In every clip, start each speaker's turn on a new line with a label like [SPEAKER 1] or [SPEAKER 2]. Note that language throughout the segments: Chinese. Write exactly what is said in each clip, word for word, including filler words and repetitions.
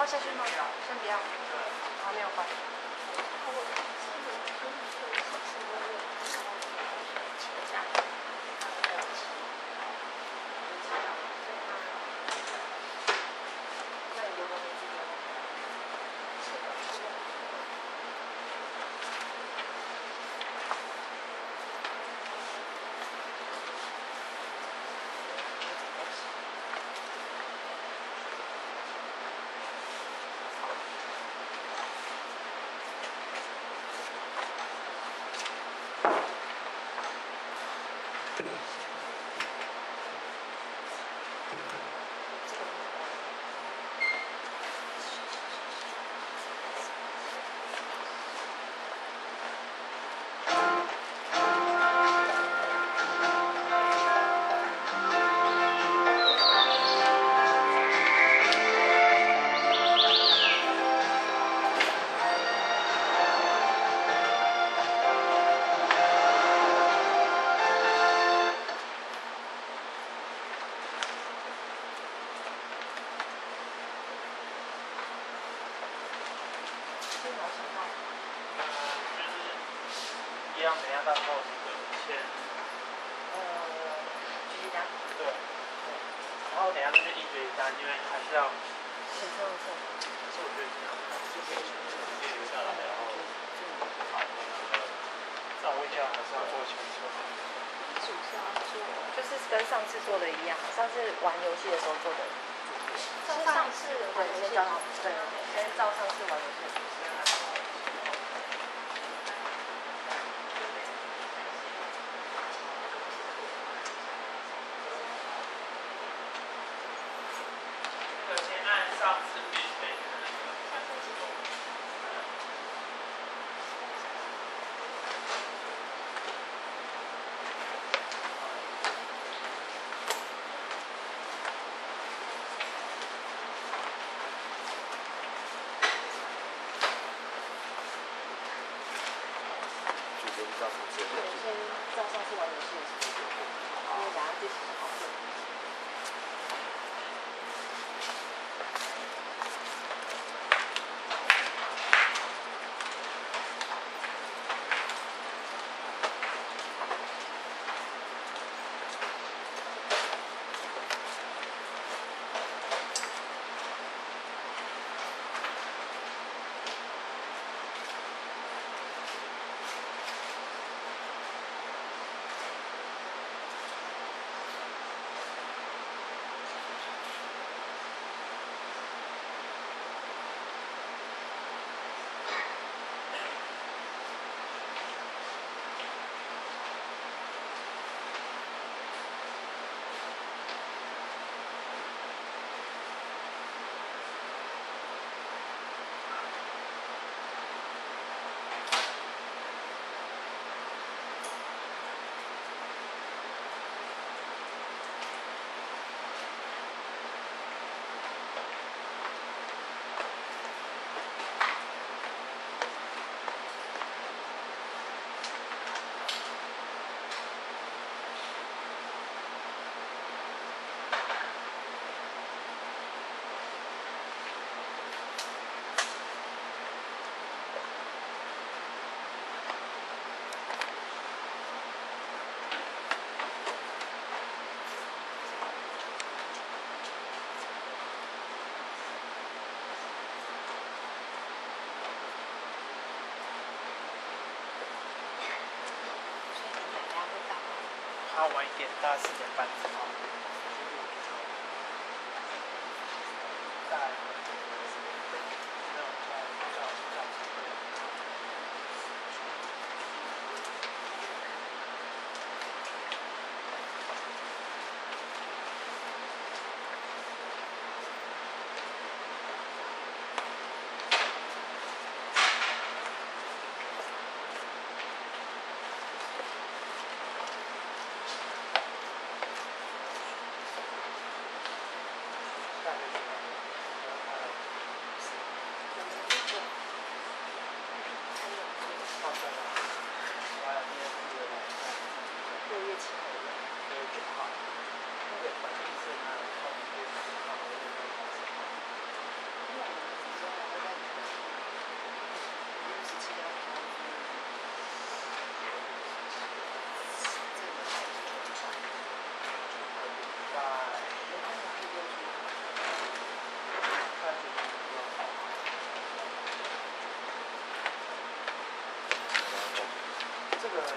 [SPEAKER 1] 要下去吗？先不要，还没有关。
[SPEAKER 2] 一样，等一下到时候先，
[SPEAKER 1] 呃，继续讲。
[SPEAKER 2] 对，然后等一下再去医学一单，因为还是要。
[SPEAKER 1] 先上厕所。
[SPEAKER 2] 可是我觉得这样，就可以先留下来，然后好那个，再问一下还是要做前测。
[SPEAKER 1] 主是要做，就是跟上次做的一样，上次玩游戏的时候做的。
[SPEAKER 3] 照上次玩游戏，
[SPEAKER 1] 对，先照上次玩游戏的时候。
[SPEAKER 3] 对，先照上次玩游戏的时候，因为等下这期好做。
[SPEAKER 2] 还要晚一点，大概四点半。大概。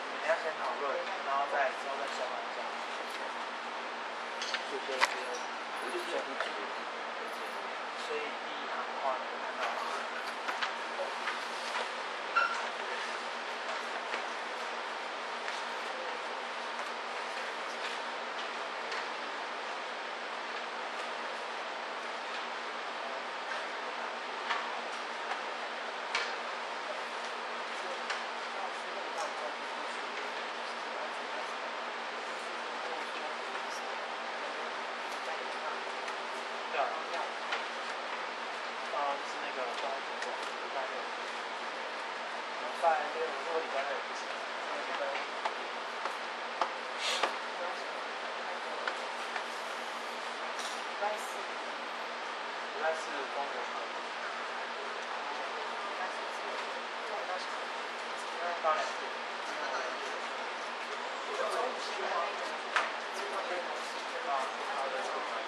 [SPEAKER 2] 你们要先讨论，然后再之后再算完这样。
[SPEAKER 3] 就现在我就算第几个地
[SPEAKER 2] 所以第一行的话，你们看到吗？对啊。啊，是那个礼拜六，礼拜六。礼拜六，如果礼拜六也不行，因为礼拜六。
[SPEAKER 1] 礼拜四。
[SPEAKER 2] 礼拜四公牛场。
[SPEAKER 1] 礼拜四是中午到几点？
[SPEAKER 2] 八点四。
[SPEAKER 1] 中午是那个。
[SPEAKER 2] 啊，好的。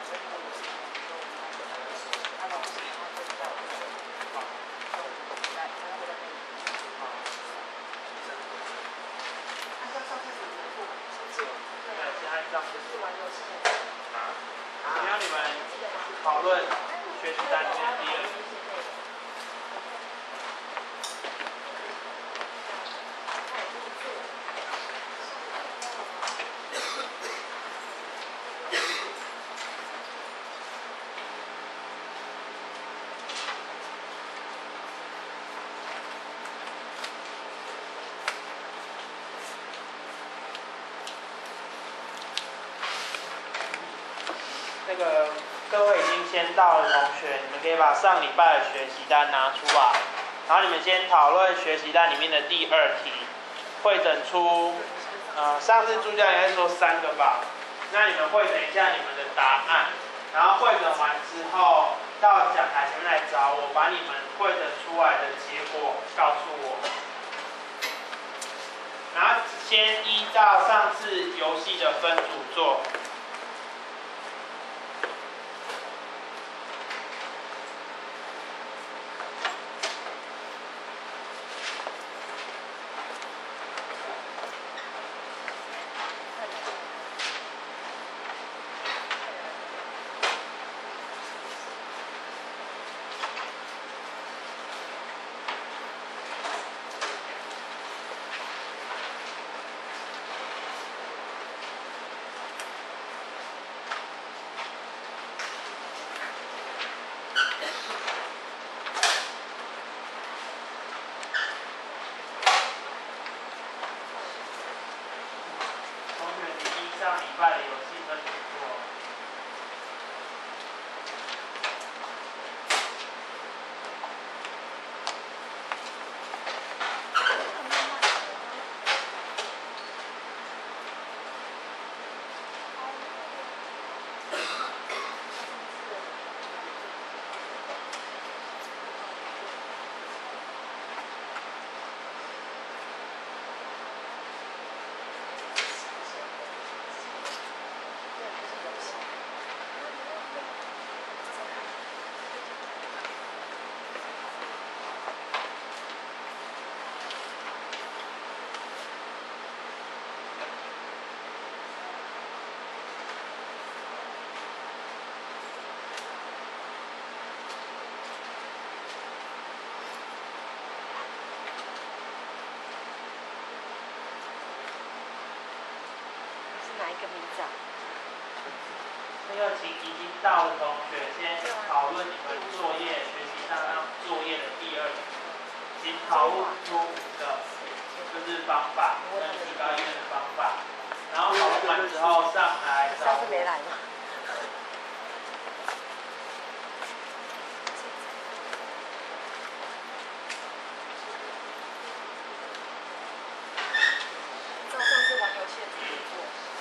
[SPEAKER 1] 他老师他会叫我说，好，来，他会在那里。
[SPEAKER 2] 好。
[SPEAKER 1] 他说上厕所没做，是做。
[SPEAKER 2] 对，其他一张就是。
[SPEAKER 1] 做完游戏。
[SPEAKER 2] 啊。今天你们讨论学习单里面第二题。那个各位已经先到的同学，你们可以把上礼拜的学习单拿出来，然后你们先讨论学习单里面的第二题，汇整出，呃，上次助教应该说三个吧，那你们汇整一下你们的答案，然后汇整完之后到讲台前面来找我，把你们汇整出来的结果告诉我，然后先依照上次游戏的分组做。上礼拜的游戏分组做。
[SPEAKER 1] 哪一个名字啊？
[SPEAKER 2] 那个请已经到的同学先讨论你们作业学习上让作业的第二题，请讨论出五个，就是方法跟提高意愿的方法，然后讨论完之后上来找我。
[SPEAKER 1] 上次没来吗？照上次玩游戏的自己做。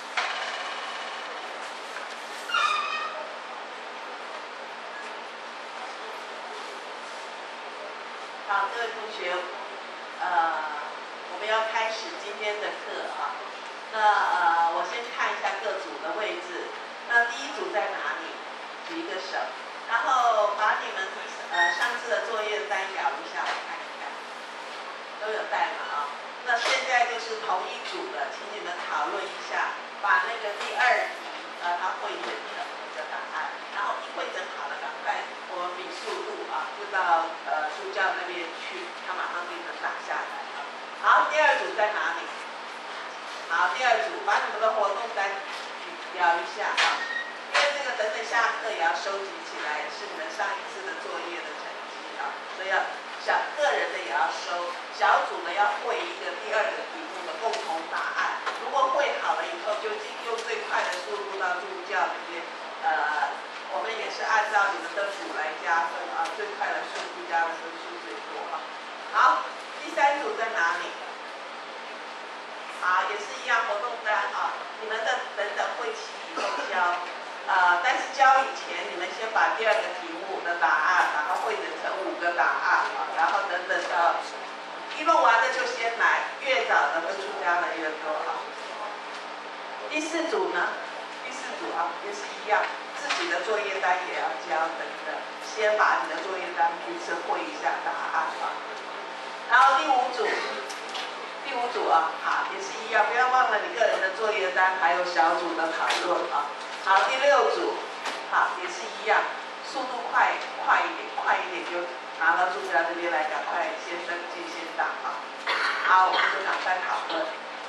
[SPEAKER 4] 好，各位同学，呃，我们要开始今天的课啊。那呃，我先看一下各组的位置。那第一组在哪里？举一个手，然后把你们呃上次的作业单摇一下，我看一下，都有带嘛啊？那现在就是是同一组的，请你们讨论一下，把那个第二题把它汇整成五个答案，然后一汇整好了，赶快我们比速度啊，就到呃助教那边去，他马上就能打下来啊。好，第二组在哪里？好，第二组把你们的活动单聊一下啊，因为这个等等下课也要收集起来，是你们上一次的作业的成绩啊，所以要小个人的也要收，小组的要汇一个第二个题目的共同答案。如果汇好了以后，就用最快的速度到助教那边，呃，我们也是按照你们的组来加分啊，最快的顺序加的分数最多啊。好，第三组在哪里？好，也是一样活动单啊，你们的等等会期以后交，呃，但是交以前，你们先把第二个题目的答案，把它汇整成五个答案啊，然后等等到一弄完了就先来，越早的分数加的越多啊。第四组呢？第四组啊，也是一样，自己的作业单也要交等等，先把你的作业单彼此汇一下答案啊。然后第五组。第五组啊，好，也是一样，不要忘了你个人的作业单，还有小组的讨论啊。好，第六组，好，也是一样，速度快快一点，快一点就拿到助教这边来，赶快先登记先打啊。好，我们就赶快讨论。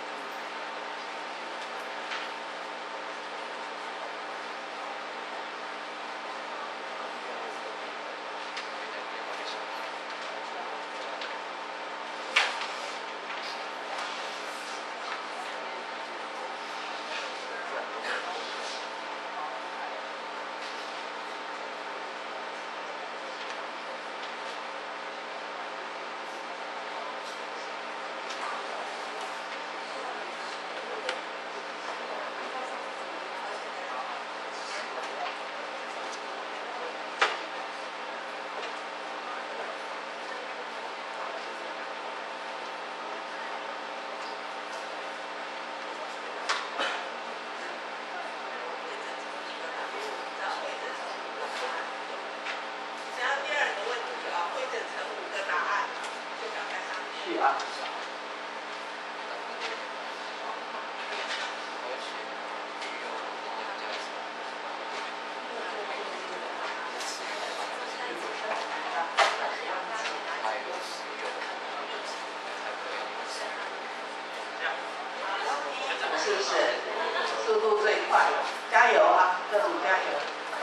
[SPEAKER 4] 是不是？速度最快，加油啊，各组加油！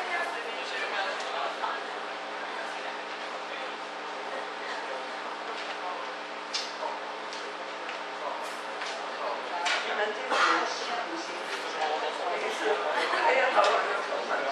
[SPEAKER 4] 你们这组辛苦辛苦，没事，还要讨论就讨论。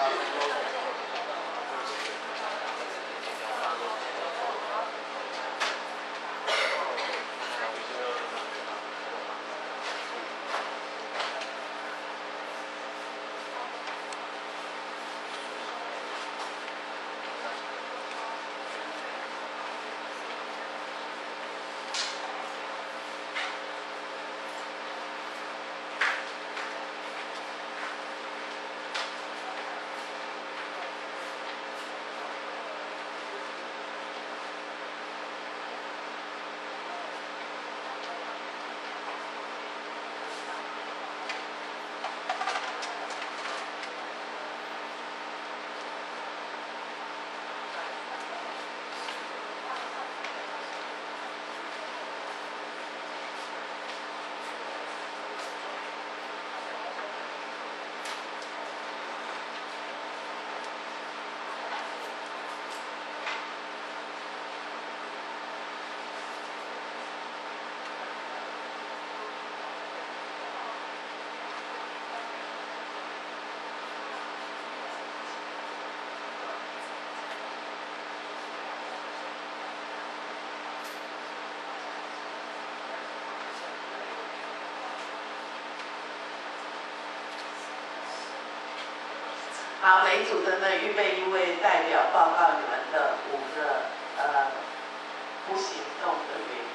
[SPEAKER 4] 好，每一组的呢预备一位代表报告你们的五个呃不行动的原因。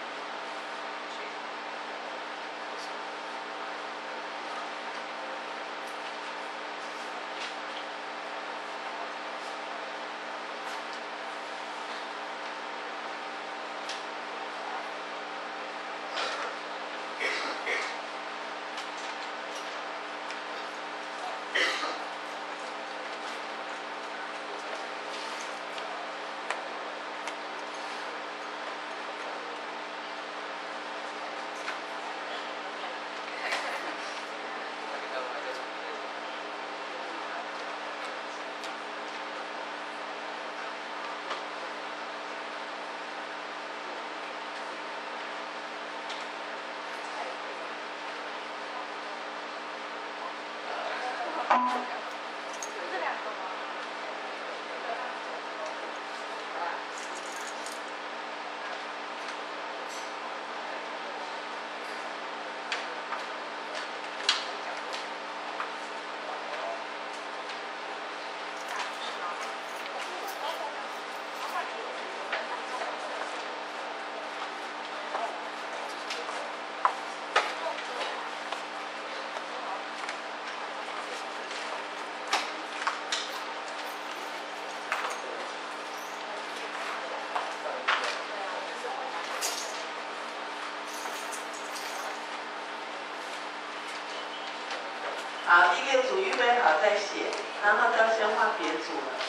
[SPEAKER 1] 这两个吗？
[SPEAKER 4] 好，第六组预备好再写，然后就要先画别组了。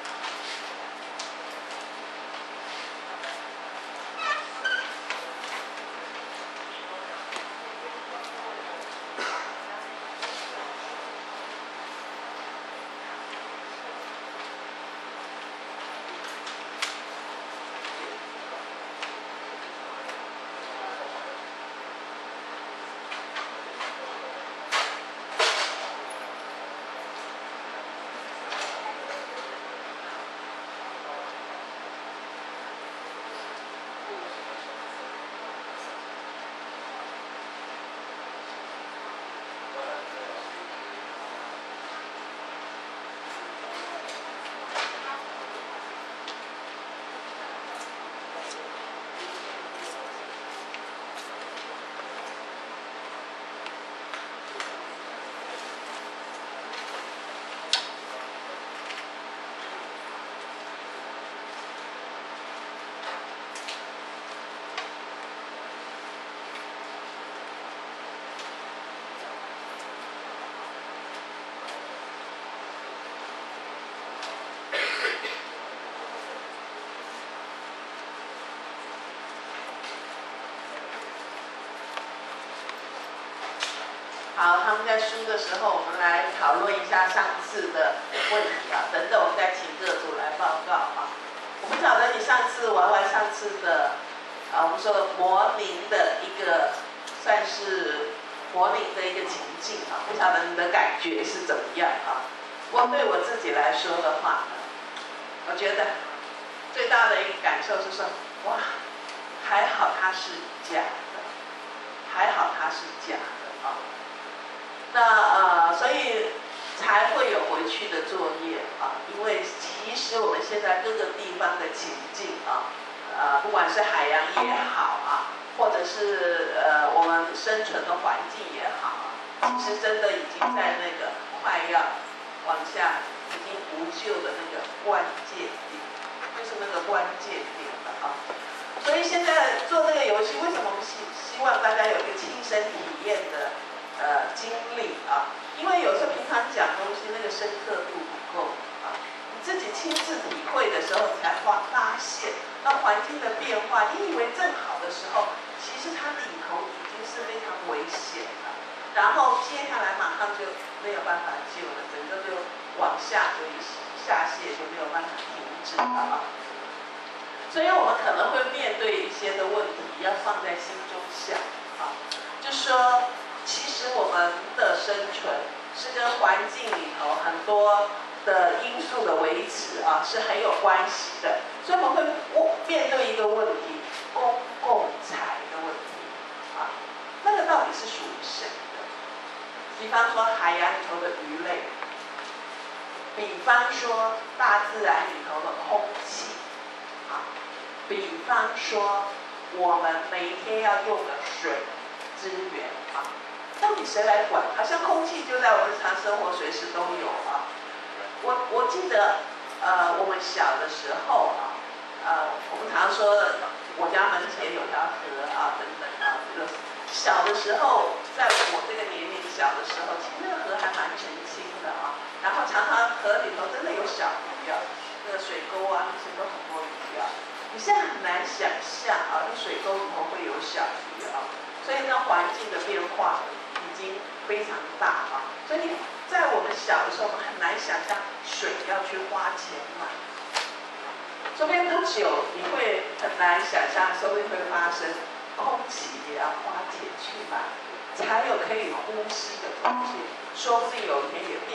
[SPEAKER 4] 好，他们在输的时候，我们来讨论一下上次的问题啊，等等我们再请各组来报告啊。我不晓得你上次玩完上次的啊，我们说模拟的一个算是模拟的一个情境啊，不晓得你的感觉是怎么样啊？不过对我自己来说的话呢，我觉得最大的一个感受是说，哇，还好它是假的，还好它是假的啊。那呃，所以才会有回去的作业啊，因为其实我们现在各个地方的情境啊，呃，不管是海洋也好啊，或者是呃我们生存的环境也好啊，其实真的已经在那个快要往下，已经无救的那个关键点，就是那个关键点了啊。所以现在做这个游戏，为什么我们希希望大家有一个亲身体验的？呃，经历啊，因为有时候平常讲东西那个深刻度不够啊，你自己亲自体会的时候才发发现，那环境的变化，你以为正好的时候，其实它里头已经是非常危险了，然后接下来马上就没有办法救了，整个就往下就下泻，就没有办法停止了啊。所以我们可能会面对一些的问题，要放在心中想啊，就说。其实我们的生存是跟环境里头很多的因素的维持啊是很有关系的，所以我们会面对一个问题，公共财的问题啊，那个到底是属于谁的？比方说海洋里头的鱼类，比方说大自然里头的空气啊，比方说我们每一天要用的水资源啊。到底谁来管？好像空气就在我们日常生活随时都有啊。我我记得，呃，我们小的时候啊，呃，我们常说我家门前有条河啊，等等啊，这个小的时候，在我这个年龄小的时候，其实那个河还蛮澄清的啊。然后常常河里头真的有小鱼啊，那个水沟啊，那些都很多鱼啊。你现在很难想象啊，那水沟里头会有小鱼啊，所以那环境的变化。已经非常大啊，所以在我们小的时候，我们很难想象水要去花钱买。说不定不久你会很难想象，说不定会发生空气也要花钱去买，才有可以呼吸的空气，说不定有一天也变成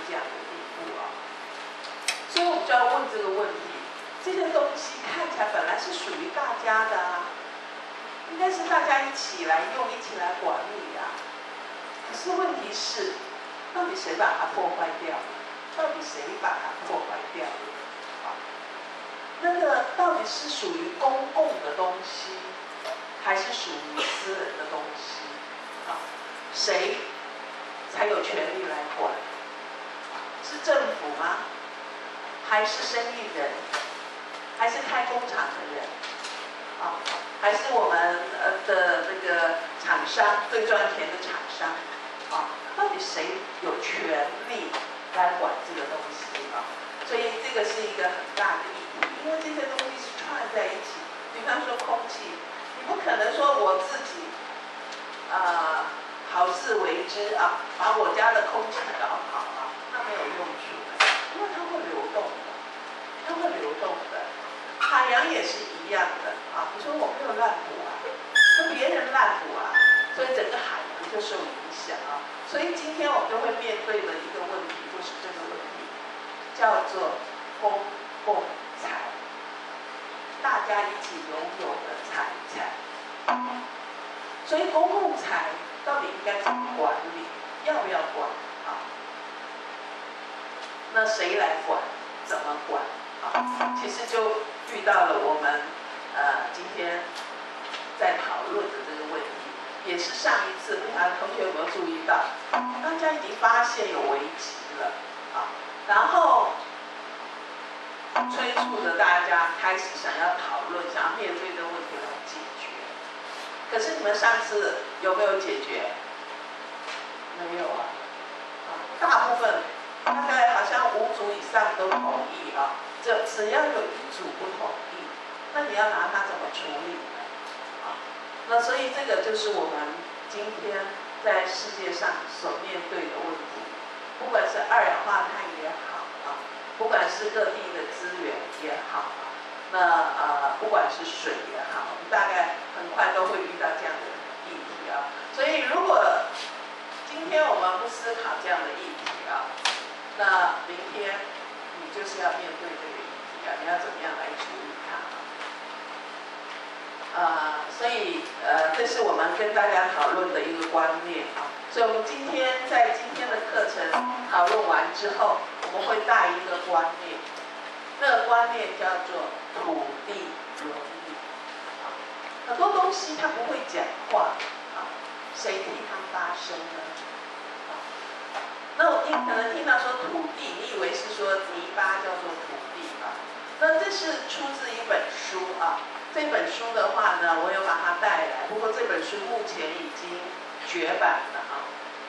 [SPEAKER 4] 这样的地步啊。所以我们就要问这个问题：这些东西看起来本来是属于大家的啊，应该是大家一起来用、一起来管理啊。可是问题是，到底谁把它破坏掉了？到底谁把它破坏掉了？啊，那个到底是属于公共的东西，还是属于私人的东西？啊，谁才有权利来管？是政府吗？还是生意人？还是开工厂的人？啊，还是我们呃的那个厂商最赚钱的厂商？啊，到底谁有权利来管这个东西啊？所以这个是一个很大的议题，因为这些东西是串在一起。比方说空气，你不可能说我自己，呃，好自为之啊，把我家的空气搞好啊，那没有用处的，因为它会流动的，它会流动的。海洋也是一样的啊，你说我没有滥捕啊，那别人滥捕啊，所以整个海洋就受影响啊。所以今天我们就会面对的一个问题，就是这个问题，叫做公共财，大家一起拥有的财产。所以公共财到底应该怎么管理？要不要管啊？那谁来管？怎么管？啊，其实就遇到了我们呃今天在讨论的这个问题。也是上一次，不晓得同学有没有注意到，大家已经发现有危机了啊，然后催促着大家开始想要讨论，想要面对这个问题来解决。可是你们上次有没有解决？没有啊，啊，大部分大概好像五组以上都同意啊，这只要有一组不同意，那你要拿它怎么处理呢？啊？那所以这个就是我们今天在世界上所面对的问题，不管是二氧化碳也好啊，不管是各地的资源也好啊，那呃不管是水也好，我们大概很快都会遇到这样的议题啊。所以如果今天我们不思考这样的议题啊，那明天你就是要面对这个议题啊，你要怎么样来处理它？呃，所以呃，这是我们跟大家讨论的一个观念啊。所以我们今天在今天的课程讨论完之后，我们会带一个观念，这个观念叫做土地伦理。啊，很多东西它不会讲话啊，谁替它发声呢？啊，那你可能听到说土地，你以为是说泥巴叫做土地啊？那这是出自一本书啊。这本书的话呢，我有把它带来，不过这本书目前已经绝版了啊。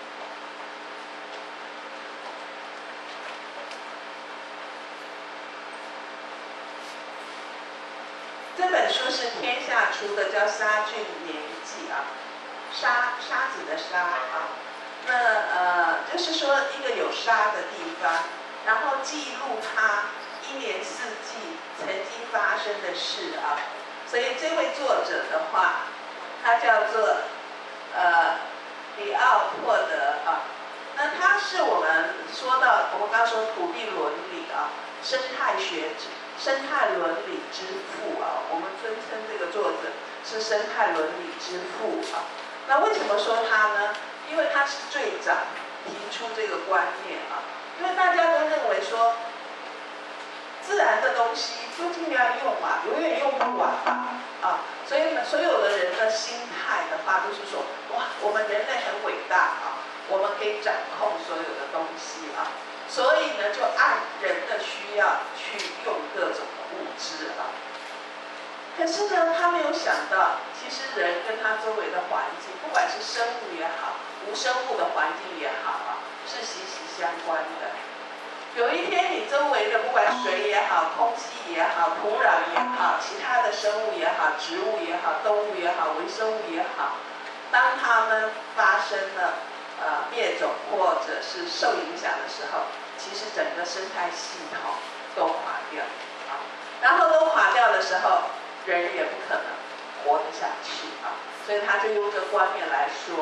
[SPEAKER 4] 这本书是天下出的，叫《沙郡年记》啊，沙沙子的沙啊。那呃，就是说一个有沙的地方，然后记录它一年四季曾经发生的事啊。所以这位作者的话，他叫做呃里奥拓德啊。那他是我们说到，我们刚刚说土地伦理啊，生态学、生态伦理之父啊，我们尊称这个作者是生态伦理之父啊。那为什么说他呢？因为他是最早提出这个观念啊。因为大家都认为说，自然的东西就尽量用嘛，永远用不完嘛，啊，所以呢，所有的人的心态的话，都是说，哇，我们人类很伟大啊，我们可以掌控所有的东西啊，所以呢，就按人的需要去用各种的物质啊。可是呢，他没有想到，其实人跟他周围的环境，不管是生物也好，无生物的环境也好啊，是息息相关的。有一天，你周围的不管水也好、空气也好、土壤也好、其他的生物也好、植物也好、动物也好、微生物也好，当它们发生了呃灭种或者是受影响的时候，其实整个生态系统都垮掉啊。然后都垮掉的时候，人也不可能活得下去啊。所以他就用这个观念来说，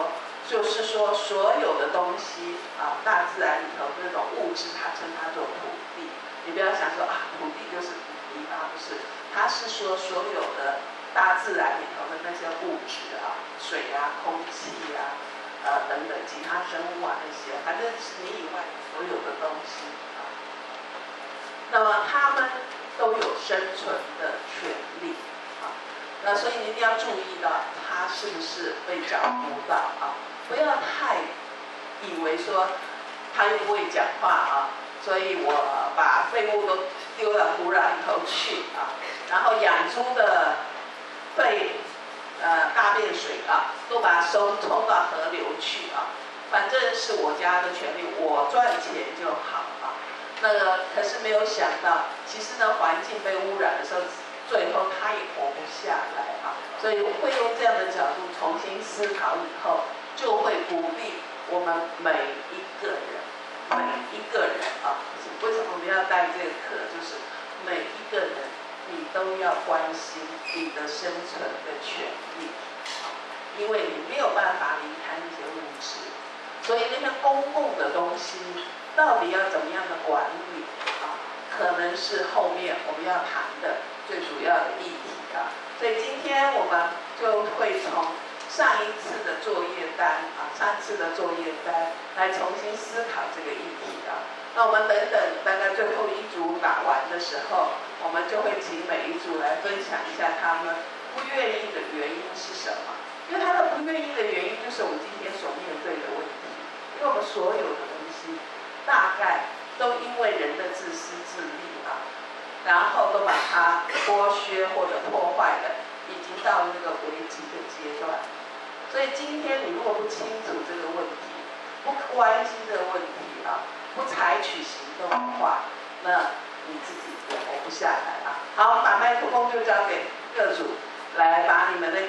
[SPEAKER 4] 就是说所有的东西啊，大自然里头那种物质，它称它做土地。你不要想说啊，土地就是土地啊，不是，它是说所有的大自然里头的那些物质啊，水啊、空气啊。呃，等等，其他生物啊那些，反正是你以外所有的东西啊，那么它们都有生存的权利啊。那所以你一定要注意到，它是不是被照顾到啊？不要太以为说它又不会讲话啊，所以我把废物都丢到土壤里头去啊，然后养猪的废。呃，大便水啊，都把它收冲到河流去啊，反正是我家的权利，我赚钱就好啊。那个可是没有想到，其实呢，环境被污染的时候，最后它也活不下来啊。所以会用这样的角度重新思考以后，就会鼓励我们每一个人，每一个人啊。为什么我们要带这个课？就是每一个人。你都要关心你的生存的权利，因为你没有办法离开那些物质，所以那些公共的东西到底要怎么样的管理啊，可能是后面我们要谈的最主要的议题啊。所以今天我们就会从上一次的作业单啊，上次的作业单来重新思考这个议题啊。那我们等等大概最后一组打完的时候，我们就会请每一组来分享一下他们不愿意的原因是什么。因为他的不愿意的原因就是我们今天所面对的问题。因为我们所有的东西大概都因为人的自私自利啊，然后都把它剥削或者破坏的，已经到那个危机的阶段。所以今天你如果不清楚这个问题，不关心这个问题啊，不采取行动的话，那你自己也活不下来啊。好，把麦克风就交给各组，来把你们的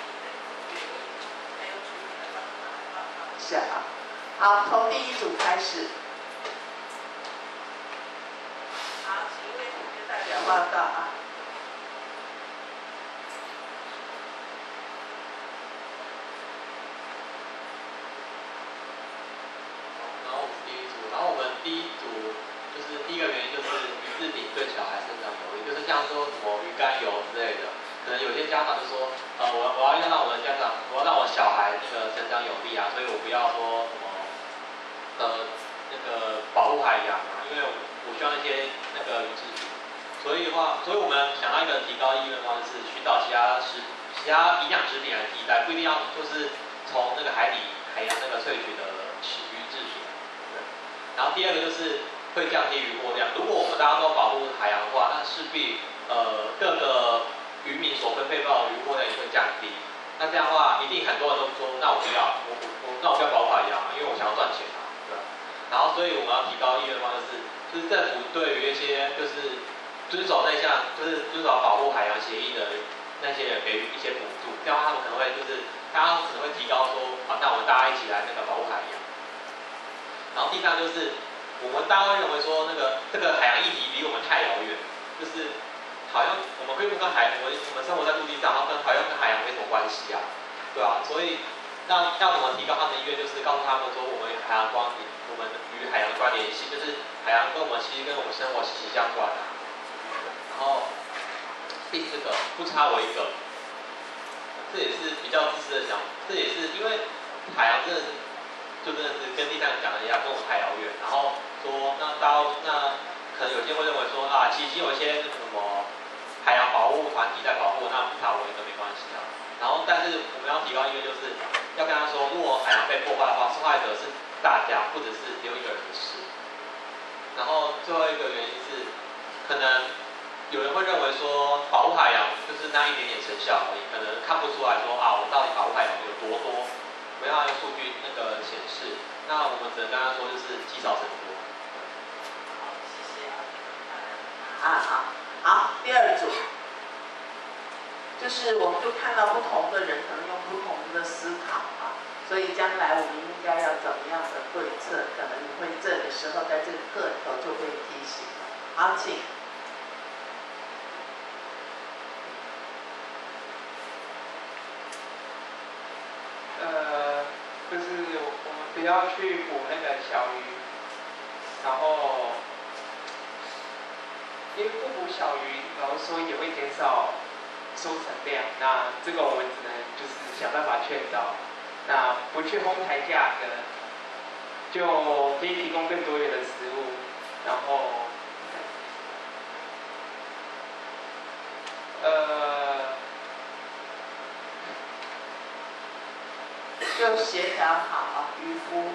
[SPEAKER 4] 下啊。好，从第一组开始。好，请一位同学代表报告啊。
[SPEAKER 5] 然后我们第一组就是第一个原因就是鱼制品对小孩身上有利，就是像说什么鱼肝油之类的，可能有些家长就说，呃，我我要让我的家长，我要让我小孩那个成长有利啊，所以我不要说什么，呃，那个保护海洋啊，因为我需要那些那个鱼制品，所以的话，所以我们想到一个提高意愿的方式，寻找其他食其他营养食品来替代，不一定要就是从那个海里海洋那个萃取的鱼制品。然后第二个就是会降低渔获量。如果我们大家都保护海洋的话，那势必呃各个渔民所分配到的渔获量也会降低。那这样的话，一定很多人都说，那我不要，我我那我不要保护海洋，因为我想要赚钱啊，对吧？然后所以我们要提高意愿的方式，就是政府对于一些就是遵守那项就是遵守保护海洋协议的那些人给予一些补助，这样他们可能会就是大家可能会提高说，啊，那我们大家一起来那个保护海洋。然后第三就是，我们大家会认为说，那个这个海洋议题离我们太遥远，就是好像我们并不跟海，我们我们生活在陆地上，然后跟好像跟海洋没什么关系啊，对啊，所以那要怎么提高他们的意愿，就是告诉他们说，我们海洋关联，我们与海洋关联系，就是海洋跟我们其实跟我们生活息息相关啊。然后第四个，不差我一个，这也是比较自私的想，这也是因为海洋真的是。就真的是跟第三个讲的一样，跟我太遥远。然后说，那大家那可能有些会认为说啊，其实有一些那什么海洋保护团体在保护，那不差我一个没关系啊。然后，但是我们要提高一个，就是要跟他说，如果海洋被破坏的话，受害者是大家，不只是只有一个人的事。然后最后一个原因是，可能有人会认为说，保护海洋就是那一点点成效而已，可能看不出来说啊，我到底保护海洋有多多。不要用数据那个显示，那我们只能跟他说就是积少成多。
[SPEAKER 4] 好，谢谢。啊好，好，第二组，就是我们就看到不同的人可能用不同的思考啊，所以将来我们应该要怎么样的对策，可能你会这个时候在这个课里头就被提醒。好，请。
[SPEAKER 6] 呃，就是要去捕那个小鱼，然后因为不捕小鱼，老实说也会减少收成量。那这个我们只能就是想办法劝导。那不去哄抬价格，就可以提供更多元的食物，然后呃，
[SPEAKER 4] 就协调好渔夫。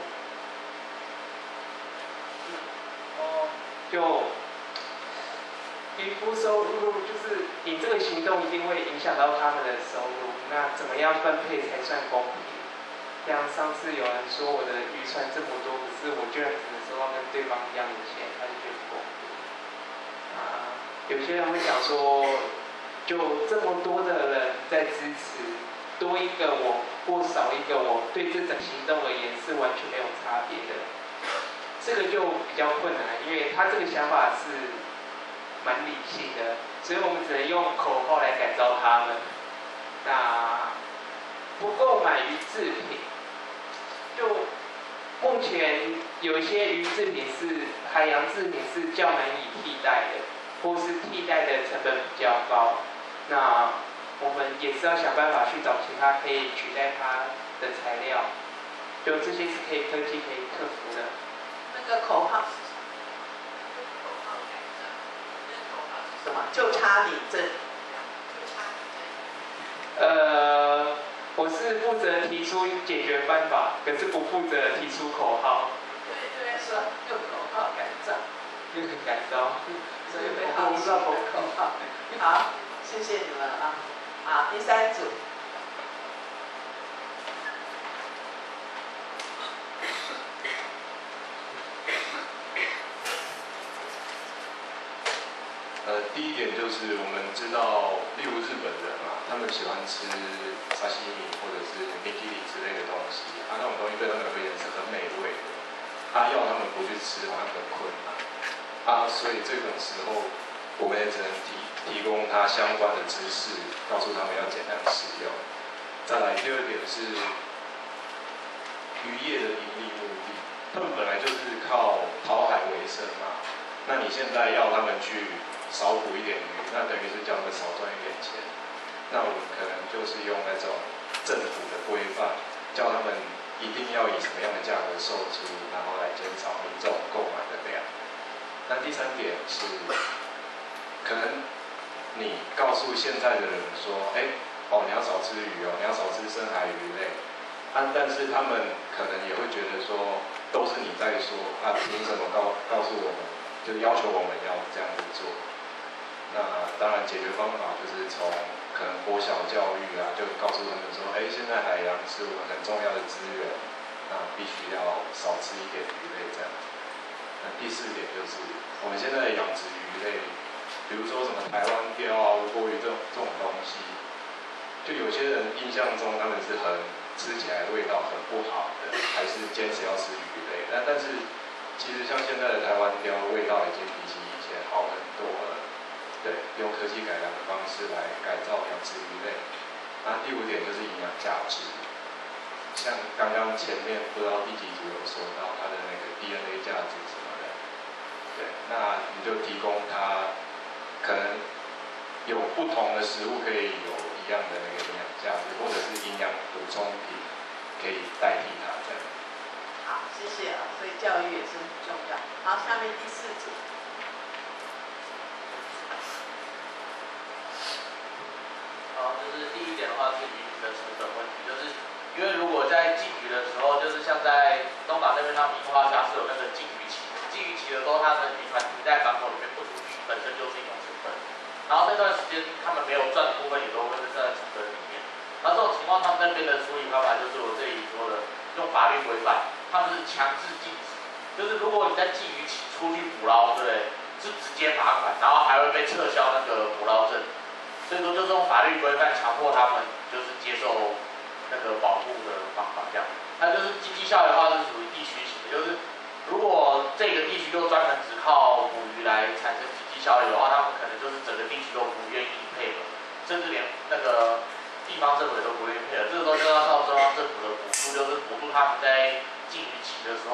[SPEAKER 6] 哦，就渔夫收入，就是你这个行动一定会影响到他们的收入，那怎么样分配才算公平？像上次有人说我的预算这么多，可是我居然只能收到跟对方一样的钱，他就觉得不公平。啊，有些人会想说，就这么多的人在支持，多一个我或少一个我，对这种行动而言是完全没有差别的。这个就比较困难，因为他这个想法是蛮理性的，所以我们只能用口号来感召他们。那不购买鱼制品，就目前有一些鱼制品是海洋制品是较难以替代的，或是替代的成本比较高。那我们也是要想办法去找其他可以取代它的材料，就这些是可以科技可以克服的。
[SPEAKER 4] 那个口号是什么？就差你这。
[SPEAKER 6] 呃，我是负责提出解决办法，可是不负责提出口号。
[SPEAKER 4] 对对，说用口号感召。
[SPEAKER 6] 用感召。
[SPEAKER 4] 所以会好说口号。好，谢谢你们啊。好，第三组。
[SPEAKER 7] 呃，第一点就是我们知道，例如日本人啊，他们喜欢吃沙西米或者是尼基里之类的东西，啊，那种东西对他们而言是很美味的，啊，要他们不去吃好像很困难，啊，所以这种时候，我们也只能提提供他相关的知识，告诉他们要怎样使用。再来，第二点是渔业的盈利目的，他们本来就是靠讨海为生嘛，那你现在要他们去少捕一点鱼，那等于是叫他们少赚一点钱。那我们可能就是用那种政府的规范，叫他们一定要以什么样的价格售出，然后来减少民众购买的量。那第三点是，可能你告诉现在的人说，哎，哦，你要少吃鱼哦，你要少吃深海鱼类。啊，但是他们可能也会觉得说，都是你在说，啊，凭什么告告诉我们，就是要求我们要这样子做？那当然，解决方法就是从可能国小教育啊，就告诉他们说，哎，现在海洋是我们很重要的资源，那必须要少吃一点鱼类这样。那第四点就是，我们现在的养殖鱼类，比如说什么台湾鲷啊、吴郭鱼这种这种东西，就有些人印象中他们是很吃起来味道很不好的，还是坚持要吃鱼类。那但是其实像现在的台湾鲷味道已经比起以前好很多了。对，用科技改良的方式来改造养殖鱼类。那第五点就是营养价值，像刚刚前面不知道第几组有说到它的那个 D N A 价值什么的，对，那你就提供它可能有不同的食物可以有一样的那个营养价值，或者是营养补充品可以代替它这样。
[SPEAKER 4] 好，谢谢啊，所以教育也是很重要。好，下面第四组。
[SPEAKER 8] 好，就是第一点的话是鱼的成本问题，就是因为如果在禁渔的时候，就是像在东港那边，他们樱花虾是有那个禁渔期，禁渔期的时候，它的渔船停在港口里面不出去，本身就是一种成本。然后那段时间他们没有赚的部分也都会是在成本里面。然后这种情况，他们那边的处理方法就是我这里说的，用法律规范，他们是强制禁止，就是如果你在禁渔期出去捕捞，对不对？是直接罚款，然后还会被撤销那个捕捞证。所以说，就是用法律规范强迫他们就是接受那个保护的方法，这样。那就是经济效益的话是属于地区型的，就是如果这个地区就专门只靠捕鱼来产生经济效益的话，他们可能就是整个地区都不愿意配合，甚至连那个地方政府也都不愿意配合。这个时候就要靠中央政府的补助，就是补助他们在禁渔期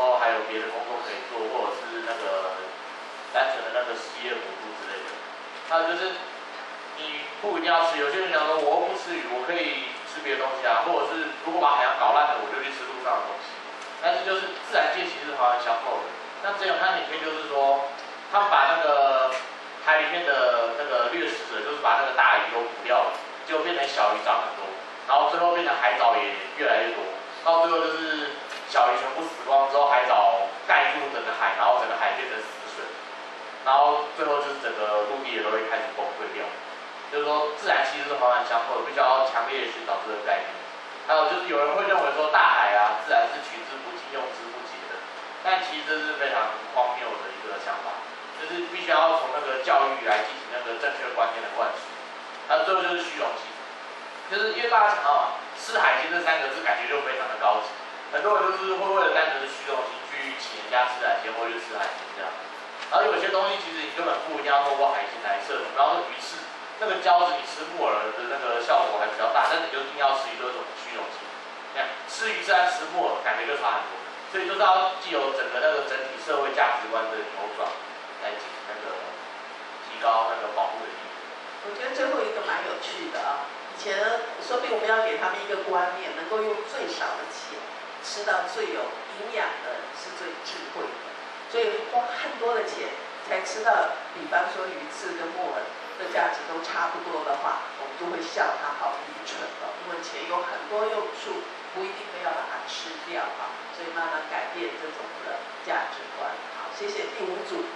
[SPEAKER 8] 后还有别的工作可以做，或者是那个单纯的那个失业补助之类的。还有就是你不一定要吃，有些人讲说我又不吃鱼，我可以吃别的东西啊，或者是如果把海洋搞烂了，我就去吃路上的东西。但是就是自然界其实是环环相扣的。那之前有看影片就是说，他们把那个海里面的那个掠食者，就是把那个大鱼都捕掉了，结果变成小鱼长很多，然后最后变成海藻也越来越多，到最后就是小鱼全部死光之后，海藻盖住整个海，然后整个海变成死水，然后最后就是整个陆地也都会开始崩溃掉。就是说自然其实是环环相扣的，必须要强烈的寻找这个概念。还有就是有人会认为说大海啊，自然是取之不尽、用之不竭的，但其实这是非常荒谬的一个想法。就是必须要从那个教育来进行那个正确观念的灌输，还有最后就是虚荣心，就是因为大家想到嘛，吃海鲜这三个字感觉就非常的高级，很多人就是会为了单纯的虚荣心去请人家吃海鲜或者吃海鲜这样，然后有些东西其实你根本不一定要透过海鲜来摄取，然后鱼翅那个胶质你吃木耳的那个效果还比较大，但是你就一定要吃鱼，都是种虚荣心，你看吃鱼翅和吃木耳感觉就差很多，所以就是要既有整个那个整体社会价值观的扭转。来进行那个提高那个保护的意义。
[SPEAKER 4] 我觉得最后一个蛮有趣的啊，以前说明我们要给他们一个观念，能够用最少的钱吃到最有营养的是最智慧的，所以花很多的钱才吃到，比方说鱼翅跟木耳的价值都差不多的话，我们就会笑他好愚蠢哦，因为钱有很多用处，不一定非要把它吃掉啊，所以慢慢改变这种的价值观。好，谢谢第五组。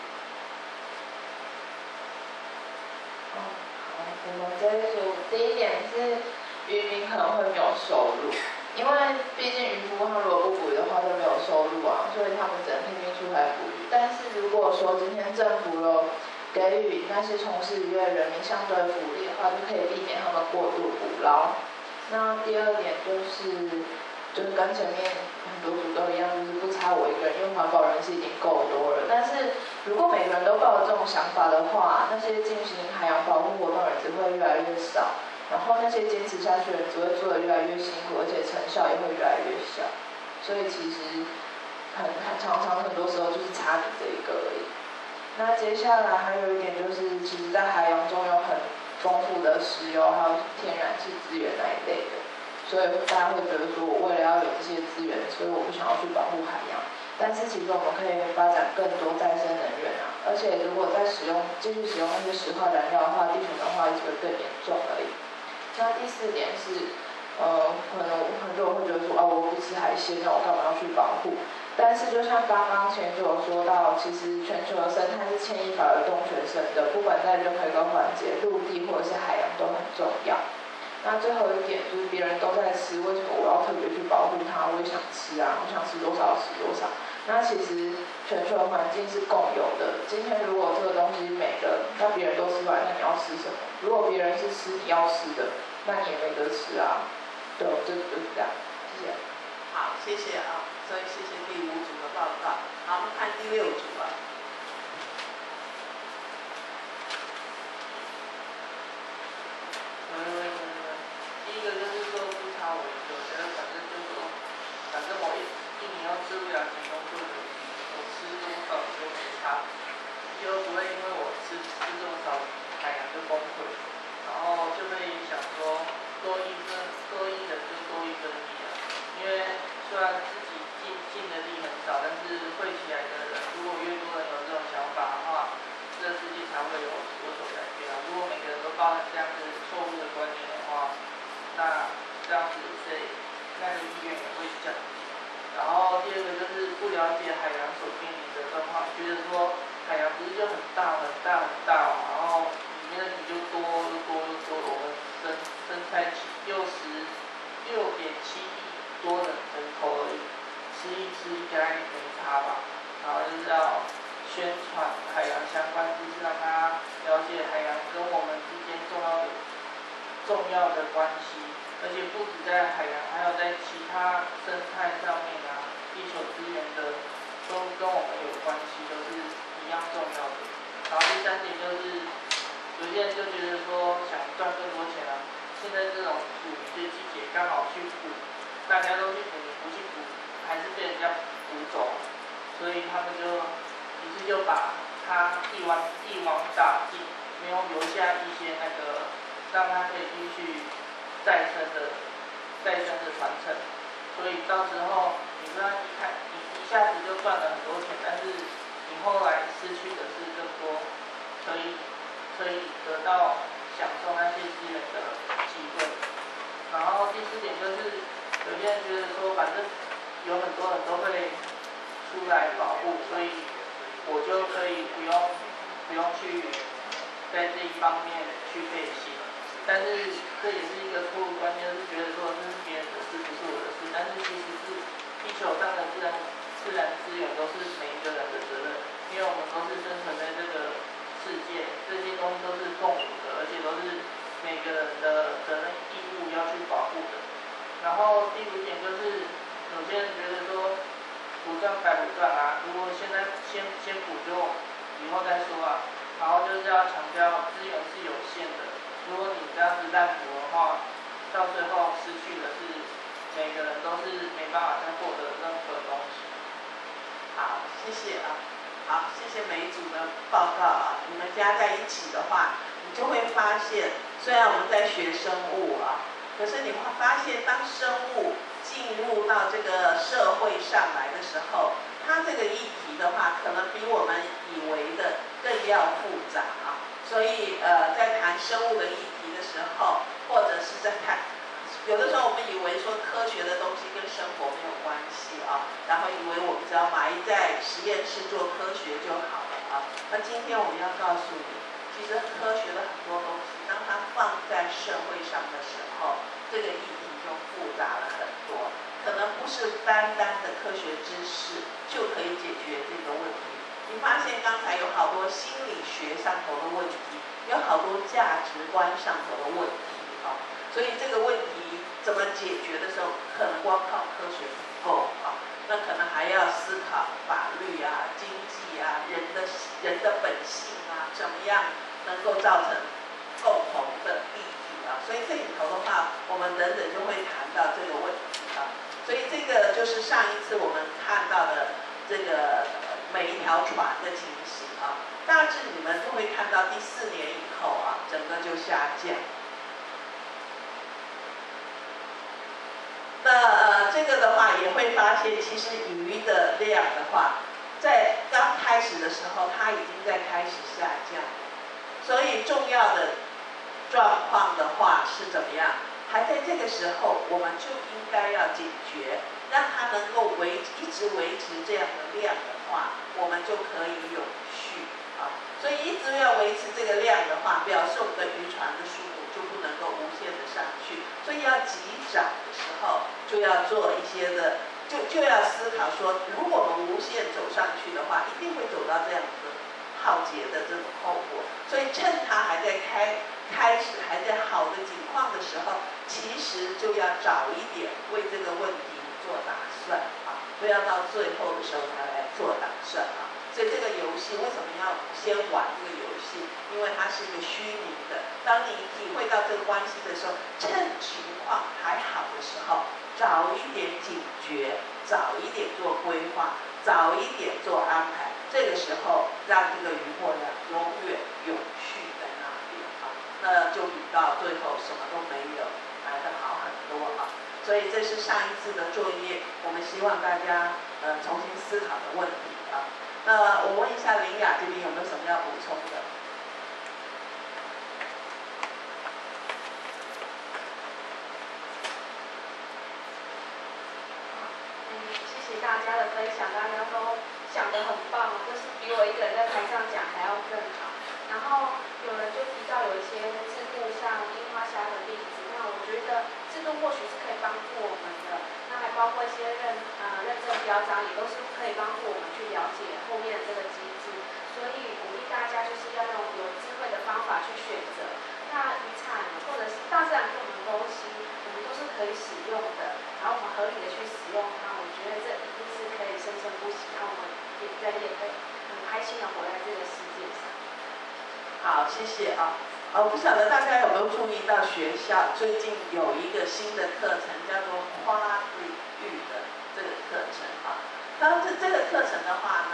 [SPEAKER 9] 好，我们这一组第一点是渔民可能会没有收入，因为毕竟渔夫他如果不捕鱼的话就没有收入啊，所以他们只能拼命出海捕鱼。但是如果说今天政府有给予那些从事渔业人民相对福利的话，就可以避免他们过度捕捞。那第二点就是就是跟前面很多组都一样，就是不差我一个人，因为环保人士已经够多了。但是如果每个人都抱着这种想法的话，那些进行海洋保护活动的人只会越来越少，然后那些坚持下去的人只会做得越来越辛苦，而且成效也会越来越小。所以其实很很常常很多时候就是差你这一个而已。那接下来还有一点就是，其实在海洋中有很丰富的石油还有天然气资源那一类的。所以大家会觉得说，我为了要有这些资源，所以我不想要去保护海洋。但是其实我们可以发展更多再生能源啊，而且如果再使用继续使用那些石化燃料的话，地球暖化只会更严重而已。那第四点是，呃，可能很多人会觉得说，啊，我不吃海鲜，那我干嘛要去保护？但是就像刚刚前就有说到，其实全球的生态是牵一发而动全身的，不管在任何一个环节，陆地或者是海洋都很重要。那最后一点就是别人都在吃，为什么我要特别去保护它？我也想吃啊，我想吃多少吃多少。那其实全球的环境是共有的。今天如果这个东西没了，那别人都吃完，那你要吃什么？如果别人是吃你要吃的，那你也没得吃啊。对，这就是这样。谢谢。
[SPEAKER 4] 好，谢谢啊。所以谢谢第五组的报告。好，我们看第六组吧。
[SPEAKER 10] 嗯。第一个就是说不差我一个，我觉得反正就是说，反正我一一年要吃不了几公吨的鱼，我吃多少就没差，就不会因为我吃吃这么少，海洋就崩溃，然后就会想说多一分多一人就多一分力啊，因为虽然自己尽尽的力很少，但是会起来的人，如果越多人有这种想法的话，这个世界才会有有所改变啊。如果每个人都抱着这样子错误的观念的话，那这样子谁那个意愿也会降低。然后第二个就是不了解海洋所面临的状况，觉得说海洋不是就很大很大很大嘛，然后里面的鱼就多又多又多，我们生生态六十六点七亿多的人口而已，吃一吃应该没差吧。然后就是要宣传海洋相关知识，让他了解海洋跟我们之间重要的重要的关系。而且不止在海洋，还有在其他生态上面啊，地球资源的都跟我们有关系，都是一样重要的。然后第三点就是，有些人就觉得说想赚更多钱啊，现在这种捕鱼的季节刚好去捕，大家都去捕，你不去捕，还是被人家捕走。 以他们就于是就把它一网一网打尽，没有留下一些那个让它可以继续再生的再生的传承。所以到时候你虽然一开你一下子就赚了很多钱，但是你后来失去的是更多可以可以得到享受那些资源的机会。然后第四点就是有些人觉得说，反正有很多人都会出来保护，所以我就可以不用不用去在这一方面去费心。但是这也是一个错误观念，就是觉得说这是别人的事，不是我的事。但是其实是地球上的自然自然资源都是每一个人的责任，因为我们都是生存在这个世界，这些东西都是共有的，而且都是每个人的责任义务要去保护的。然后第五点就是，有些人觉得说补赚白补赚啊，如果现在先先补救，以后再说啊。然后就是要强调资源是有限的。如果你这样子滥补的话，到最后失去的是每个人都是没办法再获得任何东西。
[SPEAKER 4] 好，谢谢啊。好，谢谢每一组的报告啊。你们加在一起的话，你就会发现，虽然我们在学生物啊，可是你会发现，当生物进入到这个社会上来的时候，它这个议题的话，可能比我们以为的更要复杂啊。所以呃，在谈生物的议题的时候，或者是在谈，有的时候我们以为说科学的东西跟生活没有关系啊，然后以为我们只要埋在实验室做科学就好了啊。那今天我们要告诉你，其实科学的很多东西，当它放在社会上的时候，这个议题就复杂了很多，可能不是单单的科学知识就可以解决这个问题。你发现刚才有好多心理学上头的问题，有好多价值观上头的问题啊，所以这个问题怎么解决的时候，可能光靠科学不够啊，那可能还要思考法律啊、经济啊、人的人的本性啊，怎么样能够造成共同的利益啊，所以这里头的话，我们等等就会谈到这个问题啊，所以这个就是上一次我们看到的这个。每一条船的情形啊，大致你们都会看到第四年以后啊，整个就下降。那呃，这个的话也会发现，其实鱼的量的话，在刚开始的时候，它已经在开始下降。所以重要的状况的话是怎么样？还在这个时候，我们就应该要解决，让它能够维一直维持这样的量的话，我们就可以永续啊。所以一直要维持这个量的话，表示我们的渔船的数目就不能够无限的上去。所以要急涨的时候，就要做一些的，就就要思考说，如果我们无限走上去的话，一定会走到这样子浩劫的这种后果。所以趁它还在开开始还在好的景况的时候，其实就要早一点为这个问题做打算啊，不要到最后的时候才来做打算啊。所以这个游戏为什么要先玩这个游戏？因为它是一个虚拟的。当你体会到这个关系的时候，趁情况还好的时候，早一点警觉，早一点做规划，早一点做安排。这个时候让这个渔获量永远永续在那里啊，那就比到最后什么都没有来得好很多啊。所以这是上一次的作业，我们希望大家呃重新思考的问题啊。那我问一下林雅这边有没有什么要补充的？
[SPEAKER 1] 嗯，谢谢大家的分享，大家都讲得很棒，就是比我一个人在台上讲还要更好。然后有人就提到有一些制度像樱花虾的例子，那我觉得制度或许是可以帮助我们的，那还包括一些认呃认证标章，也都是可以帮助我们去了解后面的这个机制。所以鼓励大家就是要用有智慧的方法去选择。那渔产或者是大自然给我们的东西，我们都是可以使用的，然后我们合理的去使用它，我觉得这一定是可以生生不息，让我们也人也可以很开心的活在这个世界上。
[SPEAKER 4] 好，谢谢啊。呃，不晓得大家有没有注意到学校最近有一个新的课程，叫做跨领域的这个课程啊。当然这这个课程的话呢，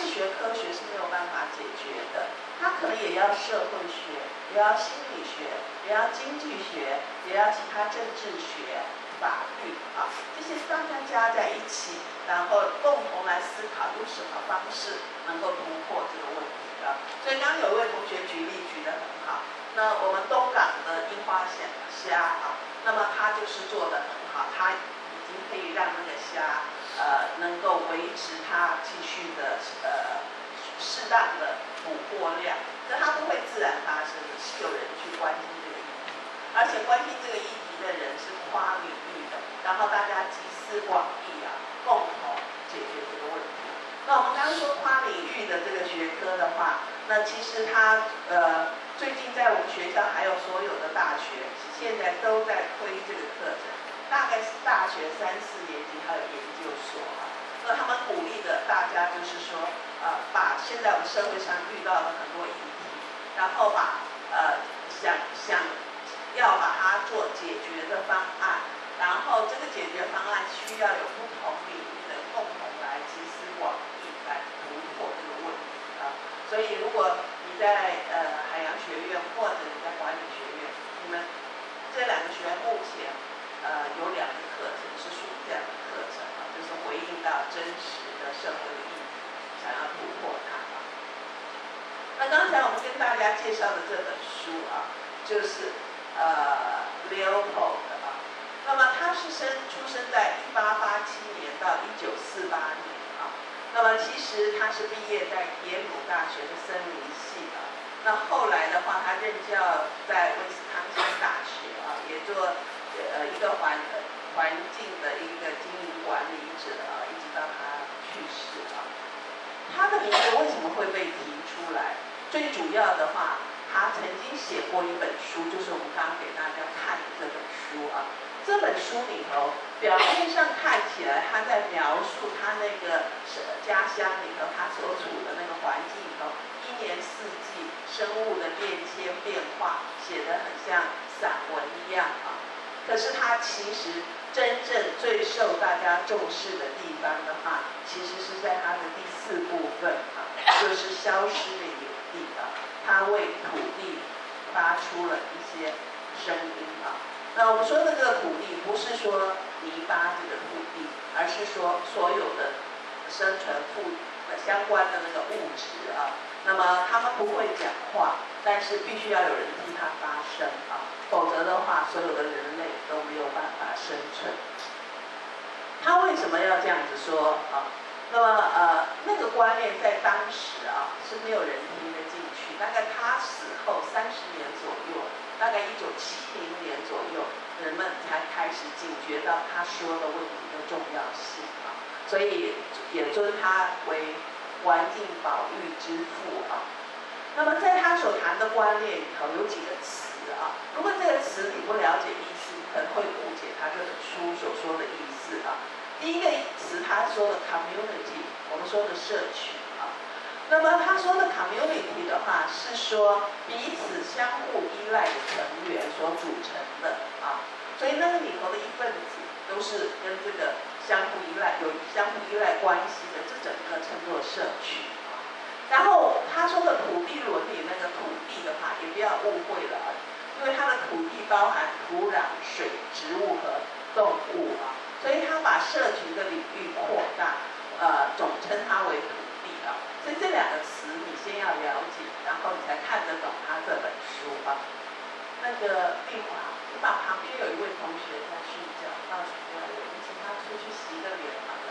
[SPEAKER 4] 是学科学是没有办法解决的，它可能也要社会学，也要心理学，也要经济学，也要其他政治学、法律啊，这些大家加在一起，然后共同来思考用什么方式能够突破这个问题啊。所以刚刚有一位同学举例举得很好，那我们东港的樱花虾虾啊，那么它就是做得很好，它已经可以让那个虾呃能够维持它继续的呃适当的捕获量，这它不会自然发生的，是有人去关心这个议题，而且关心这个议题的人是跨领域的，然后大家集思广益啊，共同解决这个问题。那我们刚刚说跨领域的这个学科的话，那其实它呃最近在我们学校还有所有的大学现在都在推这个课程，大概是大学三四年级还有研究所啊。那他们鼓励的大家就是说，呃，把现在我们社会上遇到的很多议题，然后把呃想想要把它做解决的方案，然后这个解决方案需要有不同领域的共同来集思广益来突破这个问题啊。所以如果你在呃海洋学院或者你在管理学院，你们这两个学院目前呃有两个课程是属于这样的课程啊，就是回应到真实的社会的议题，想要突破它啊。那刚才我们跟大家介绍的这本书啊，就是呃 Leopold 啊，那么他是生出生在一八八七年到一九四八年啊，那么其实他是毕业在耶鲁大学的森林系啊，那后来的话他任教在威斯康星大学啊，也做呃一个环环境的一个经营管理者啊，一直到他去世啊。他的名字为什么会被提出来？最主要的话，他曾经写过一本书，就是我们刚刚给大家看的这本书啊。这本书里头，表面上看起来他在描述他那个家乡里头他所处的那个环境里头，一年四季生物的变迁变化，写得很像散文一样啊。可是他其实真正最受大家重视的地方的话，其实是在他的第四部分啊，就是消失的野地啊，他为土地发出了一些声音啊。那我们说的这个土地，不是说泥巴这个土地，而是说所有的生存附相关的那个物质啊。那么他们不会讲话，但是必须要有人替他发声啊，否则的话，所有的人类都没有办法生存。他为什么要这样子说啊？那么呃，那个观念在当时啊是没有人听得进去。大概他死后三十年左右，大概一九七零年左右，人们才开始警觉到他说的问题的重要性啊，所以也尊他为环境保育之父啊。那么在他所谈的观念里头有几个词啊，如果这个词你不了解意思，可能会误解他这本书所说的意思啊。第一个词他说的 community， 我们说的社区啊。那么他说的 community 的话，是说彼此相互依赖的成员所组成的啊。所以那个里头的一份子都是跟这个相互依赖有相互依赖关系的，这整个称作社区啊。然后他说的土地伦理，那个土地的话，也不要误会了啊，因为它的土地包含土壤、水、植物和动物啊。所以他把社群的领域扩大，呃，总称它为土地啊。所以这两个词你先要了解，然后你才看得懂他这本书啊。那个丽华，你把旁边有一位同学在睡觉，到处不要有，你请他出去洗个脸好了。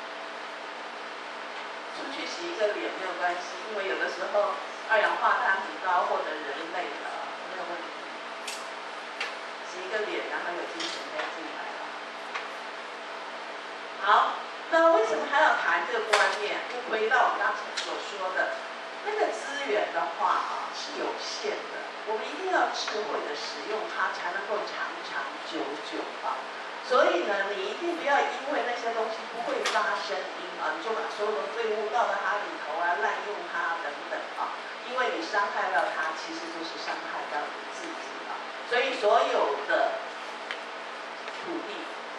[SPEAKER 4] 出去洗一个脸没有关系，因为有的时候二氧化碳很高或者人累了没有问题。洗一个脸，然后有精神再进来。好，那为什么还要谈这个观念？就回到我们刚才所说的，那个资源的话啊是有限的，我们一定要智慧的使用它，才能够长长久久啊。所以呢，你一定不要因为那些东西不会发声音啊，你就把所有的废物倒到它里头啊，滥用它等等啊，因为你伤害到它，其实就是伤害到你自己啊。所以所有的土地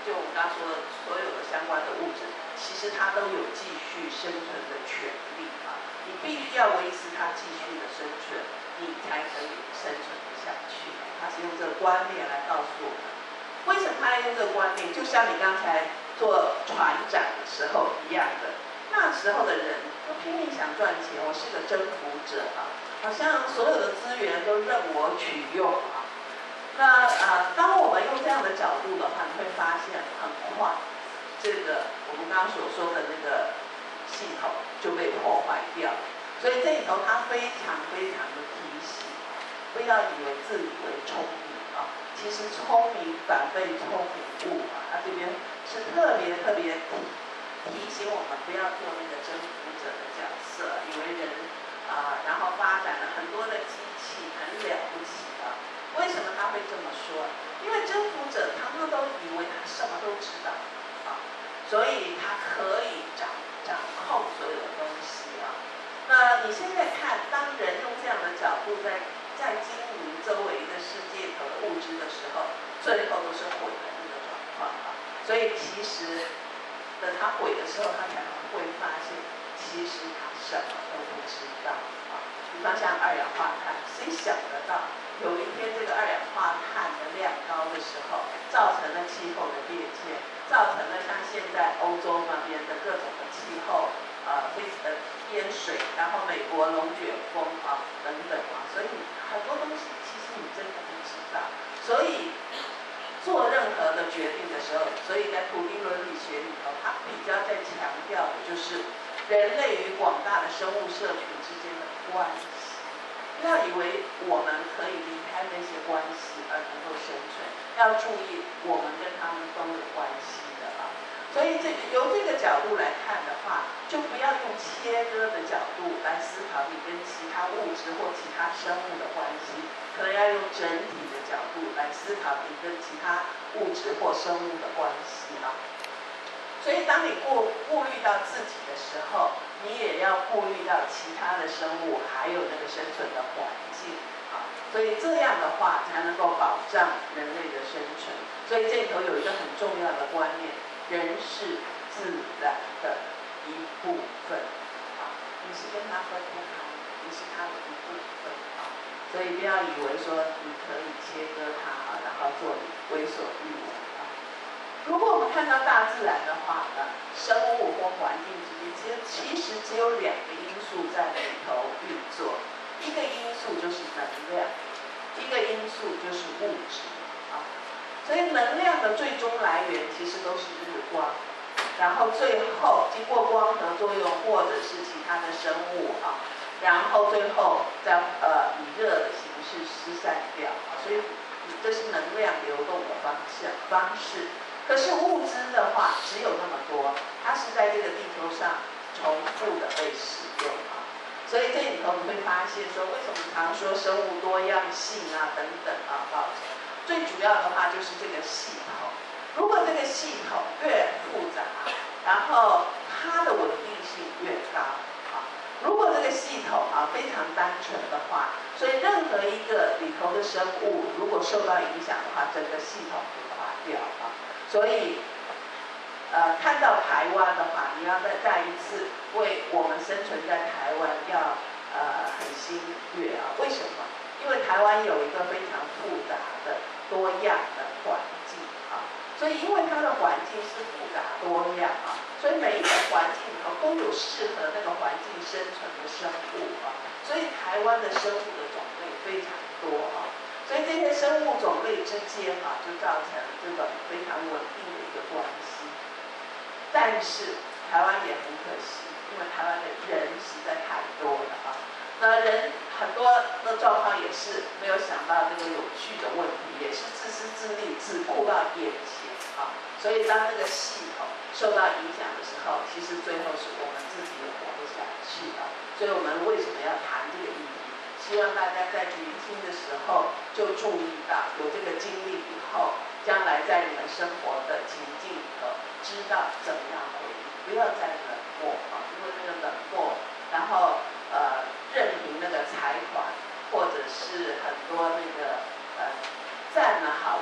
[SPEAKER 4] 就我们刚刚说的所有的相关的物质，其实它都有继续生存的权利啊。你必须要维持它继续的生存，你才可以生存得下去。它是用这个观念来告诉我们，为什么他要用这个观念？就像你刚才做船长的时候一样的，那时候的人都拼命想赚钱，我是个征服者啊，好像所有的资源都任我取用啊。那呃，当我们用这样的角度的话，你会发现很快，这个我们刚刚所说的那个系统就被破坏掉。所以这里头它非常非常的提醒，不要以为自以为聪明啊，其实聪明反被聪明误啊。它这边是特别特别提提醒我们不要做那个征服者的角色，以为人啊、呃，然后发展了很多的机器很了不起啊。为什么他会这么说？因为征服者常常都以为他什么都知道啊，所以他可以掌掌控所有的东西啊。那你现在看，当人用这样的角度在在经营周围的世界头的物质的时候，最后都是毁的那个状况啊。所以其实等他毁的时候，他才会发现，其实他什么都不知道啊。比方像二氧化碳，谁想得到？有一天，这个二氧化碳的量高的时候，造成了气候的变迁，造成了像现在欧洲那边的各种的气候，呃，非呃淹水，然后美国龙卷风啊等等啊，所以很多东西其实你真的不知道。所以做任何的决定的时候，所以在土地伦理学里头，它比较在强调的就是人类与广大的生物社群之间的关系。不要以为我们可以离开那些关系而能够生存，要注意我们跟他们都有关系的啊。所以这个由这个角度来看的话，就不要用切割的角度来思考你跟其他物质或其他生物的关系，可能要用整体的角度来思考你跟其他物质或生物的关系啊。所以当你顾顾虑到自己的时候，你也要顾虑到其他的生物，还有那个生存的环境啊。所以这样的话才能够保障人类的生存。所以这里头有一个很重要的观念，人是自然的一部分啊，你是跟他分不开，你是他的一部分啊。所以不要以为说你可以切割它啊，然后做你为所欲为啊。如果我们看到大自然的话呢，生物或环境之间，其实其实只有两个因素在里头运作，一个因素就是能量，一个因素就是物质啊。所以能量的最终来源其实都是日光，然后最后经过光合作用或者是其他的生物啊，然后最后再呃以热的形式失散掉啊。所以这是能量流动的方向方式。可是物质的话只有那么多，它是在这个地球上重复的被使用啊。所以这里头你会发现说，为什么常说生物多样性啊等等啊，抱歉，最主要的话就是这个系统。如果这个系统越复杂，然后它的稳定性越高啊。如果这个系统啊非常单纯的话，所以任何一个里头的生物如果受到影响的话，整个系统就垮掉啊。所以，呃，看到台湾的话，你要再再一次为我们生存在台湾要呃很心悦啊。为什么？因为台湾有一个非常复杂的、多样的环境啊。所以，因为它的环境是复杂多样啊，所以每一种环境里头都有适合那个环境生存的生物啊。所以，台湾的生物的种类非常多啊。所以这些生物种类之间啊，就造成这种非常稳定的一个关系。但是台湾也很可惜，因为台湾的人实在太多了啊。那人很多的状况也是没有想到这个有趣的问题，也是自私自利，只顾到眼前啊。所以当这个系统受到影响的时候，其实最后是我们自己也活不下去啊。所以我们为什么要谈这个议题？希望大家在年轻的时候就注意到，有这个经历以后，将来在你们生活的情境里头，知道怎么样回应，不要再冷漠啊，因为那个冷漠，然后呃任凭那个财团或者是很多那个呃占了好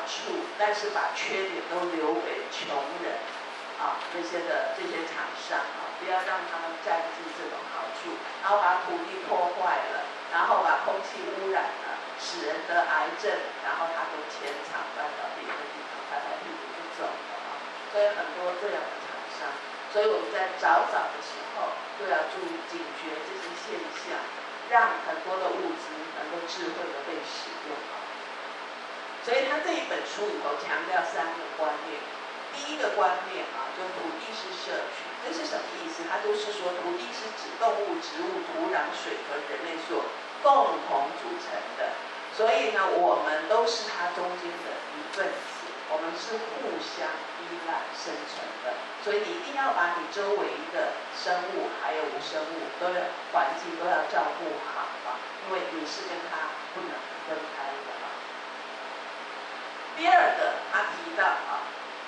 [SPEAKER 4] 处，但是把缺点都留给穷人啊，这些的这些厂商啊，不要让他们占据这种好处，然后把土地破坏了，然后把空气污染了，使人得癌症，然后他就迁厂搬到别的地方，拍拍屁股就走了啊。所以很多这样的厂商，所以我们在早早的时候都要注意警觉这些现象，让很多的物资能够智慧的被使用啊。所以他这一本书里头强调三个观念，第一个观念啊，就土地是社群，这是什么意思？它就是说土地是指动物、植物、土壤、水和人类所共同组成的，所以呢，我们都是它中间的一份子，我们是互相依赖生存的，所以你一定要把你周围的生物还有无生物都要环境都要照顾好啊，因为你是跟它不能分开的啊。第二个，他提到啊，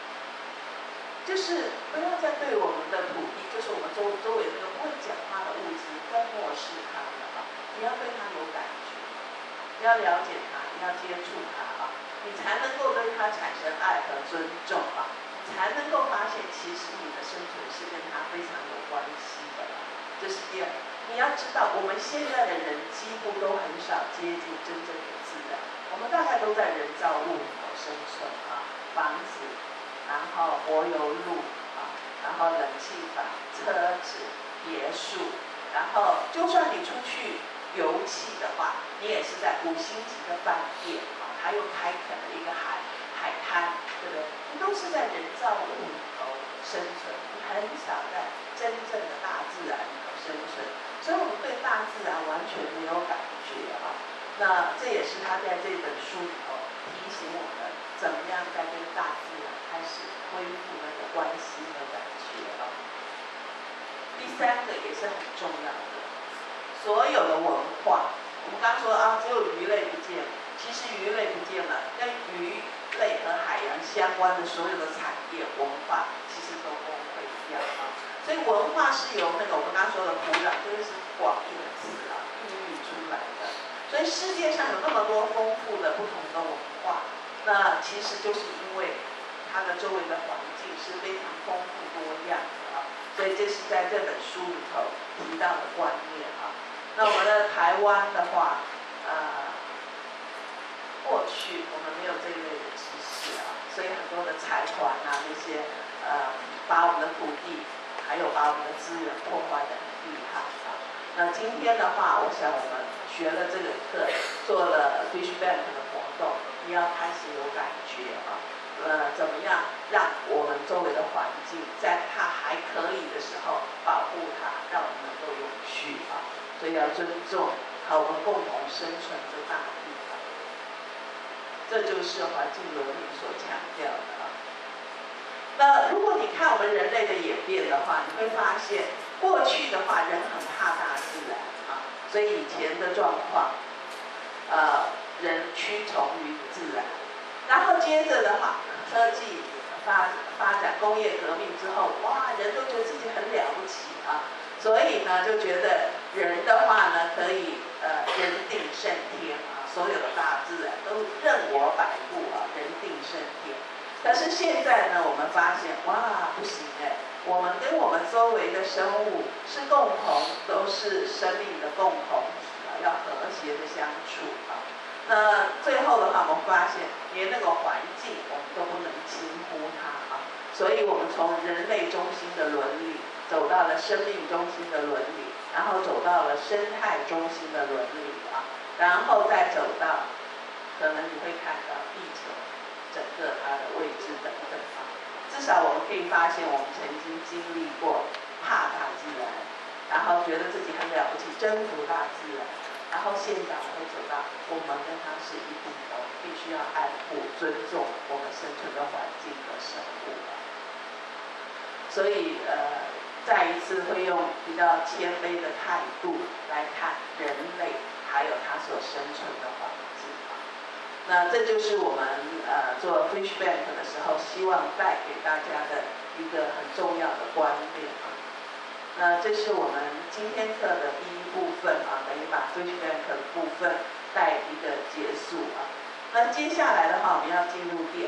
[SPEAKER 4] 就是不要再对我们的土地，就是我们周周围那个不会讲话的物质，再漠视它了啊！你要对它有感觉，你要了解它，你要接触它啊，你才能够对它产生爱和尊重啊，你才能够发现其实你的生存是跟它非常有关系的啊。这是第二，你要知道，我们现在的人几乎都很少接近真正的自然，我们大概都在人造物里头生存啊，房子。然后柏油路啊，然后冷气房、车子、别墅，然后就算你出去游憩的话，你也是在五星级的饭店啊，还有开垦的一个海海滩，对不对？你都是在人造物里头生存，你很少在真正的大自然里头生存，所以我们对大自然完全没有感觉啊。那这也是他在这本书里头提醒我们，怎么样在跟大自然开始恢复那个关系的感觉啊。第三个也是很重要的，所有的文化，我们刚说啊，只有鱼类不见了，其实鱼类不见了，跟鱼类和海洋相关的所有的产业文化，其实都崩溃掉啊。所以文化是由那个我们刚说的土壤，这个是广义的词啊，孕育出来的。所以世界上有那么多丰富的不同的文化，那其实就是因为它的周围的环境是非常丰富多样的啊，所以这是在这本书里头提到的观念啊。那我们的台湾的话，呃，过去我们没有这一类的知识啊，所以很多的财团啊那些呃，把我们的土地还有把我们的资源破坏得很厉害啊。那今天的话，我想我们学了这个课，做了 Fish Bank 的活动，你要开始有感觉啊，呃，怎么样让我们周围的环境，在它还可以的时候保护它，让我们能够永续啊，所以要尊重和我们共同生存的大地啊，这就是环境伦理所强调的啊。那如果你看我们人类的演变的话，你会发现，过去的话人很怕大自然啊，所以以前的状况，呃，人屈从于自然。然后接着的话，科技发发展，工业革命之后，哇，人都觉得自己很了不起啊，所以呢，就觉得人的话呢，可以呃人定胜天啊，所有的大自然都任我摆布啊，人定胜天。可是现在呢，我们发现，哇，不行哎，我们跟我们周围的生物是共同，都是生命的共同体啊，要和谐的相处啊。那最后的话，我们发现连那个环境我们都不能轻忽它啊，所以我们从人类中心的伦理走到了生命中心的伦理，然后走到了生态中心的伦理啊，然后再走到可能你会看到地球整个它的位置等等啊。至少我们可以发现，我们曾经经历过怕大自然，然后觉得自己很了不起，征服大自然。然后现在我们会走到，我们跟它是一体的，我们必须要爱护、尊重我们生存的环境和生物啊。所以呃，再一次会用比较谦卑的态度来看人类，还有它所生存的环境啊。那这就是我们呃做 Fish Bank 的时候，希望带给大家的一个很重要的观念啊。那这是我们今天课的第一部分啊，等于把 Fish Bank 的部分带一个结束啊。那接下来的话，我们要进入第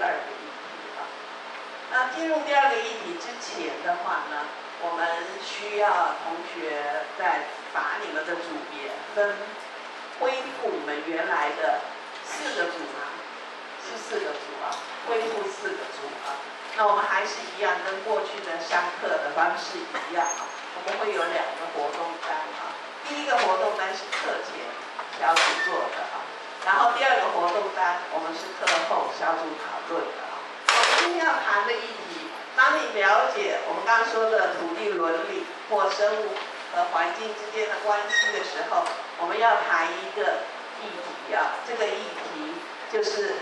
[SPEAKER 4] 那进入第二个议题之前的话呢，我们需要同学再把你们的组别分恢复你们原来的四个组吗？是四个组啊，恢复四个组啊。那我们还是一样，跟过去的上课的方式一样啊，我们会有两个活动单啊。第一个活动单是课前小组做的啊，然后第二个活动单我们是课后小组讨论的啊。我们今天要谈的议题，当你了解我们刚刚说的土地伦理或生物和环境之间的关系的时候，我们要谈一个议题啊，这个议题就是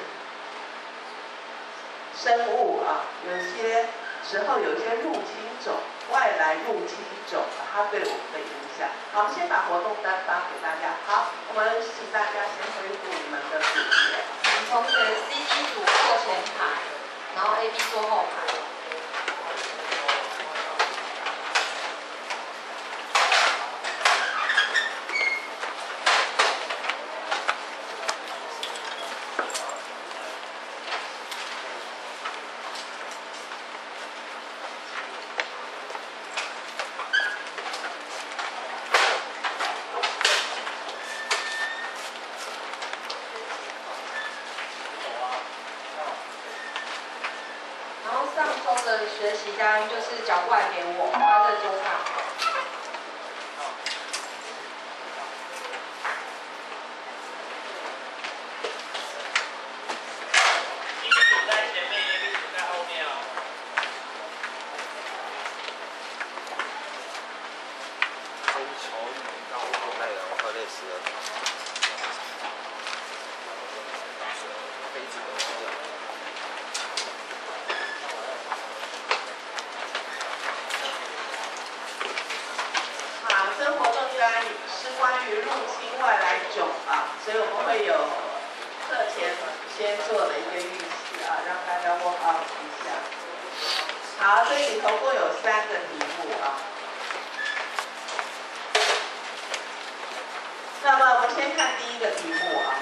[SPEAKER 4] 生物啊，有些时候有些入侵种、外来入侵种啊，它对我们的影响。好，我们先把活动单发给大家。好，我们请大家先恢复你们的组别。
[SPEAKER 9] 我们同学 C B 组做前排，然后 A B 做后排。学习单就是缴过来给我，放在桌上。
[SPEAKER 2] 一 B 组在前面 ，A B 组在后面哦。
[SPEAKER 3] 真丑女，让我好累了，我快累死了。杯子都是这样。
[SPEAKER 4] 是关于入侵外来种啊，所以我们会有课前先做的一个预习啊，让大家 work out 一下。好，所以总共有三个题目啊。那么我们先看第一个题目啊。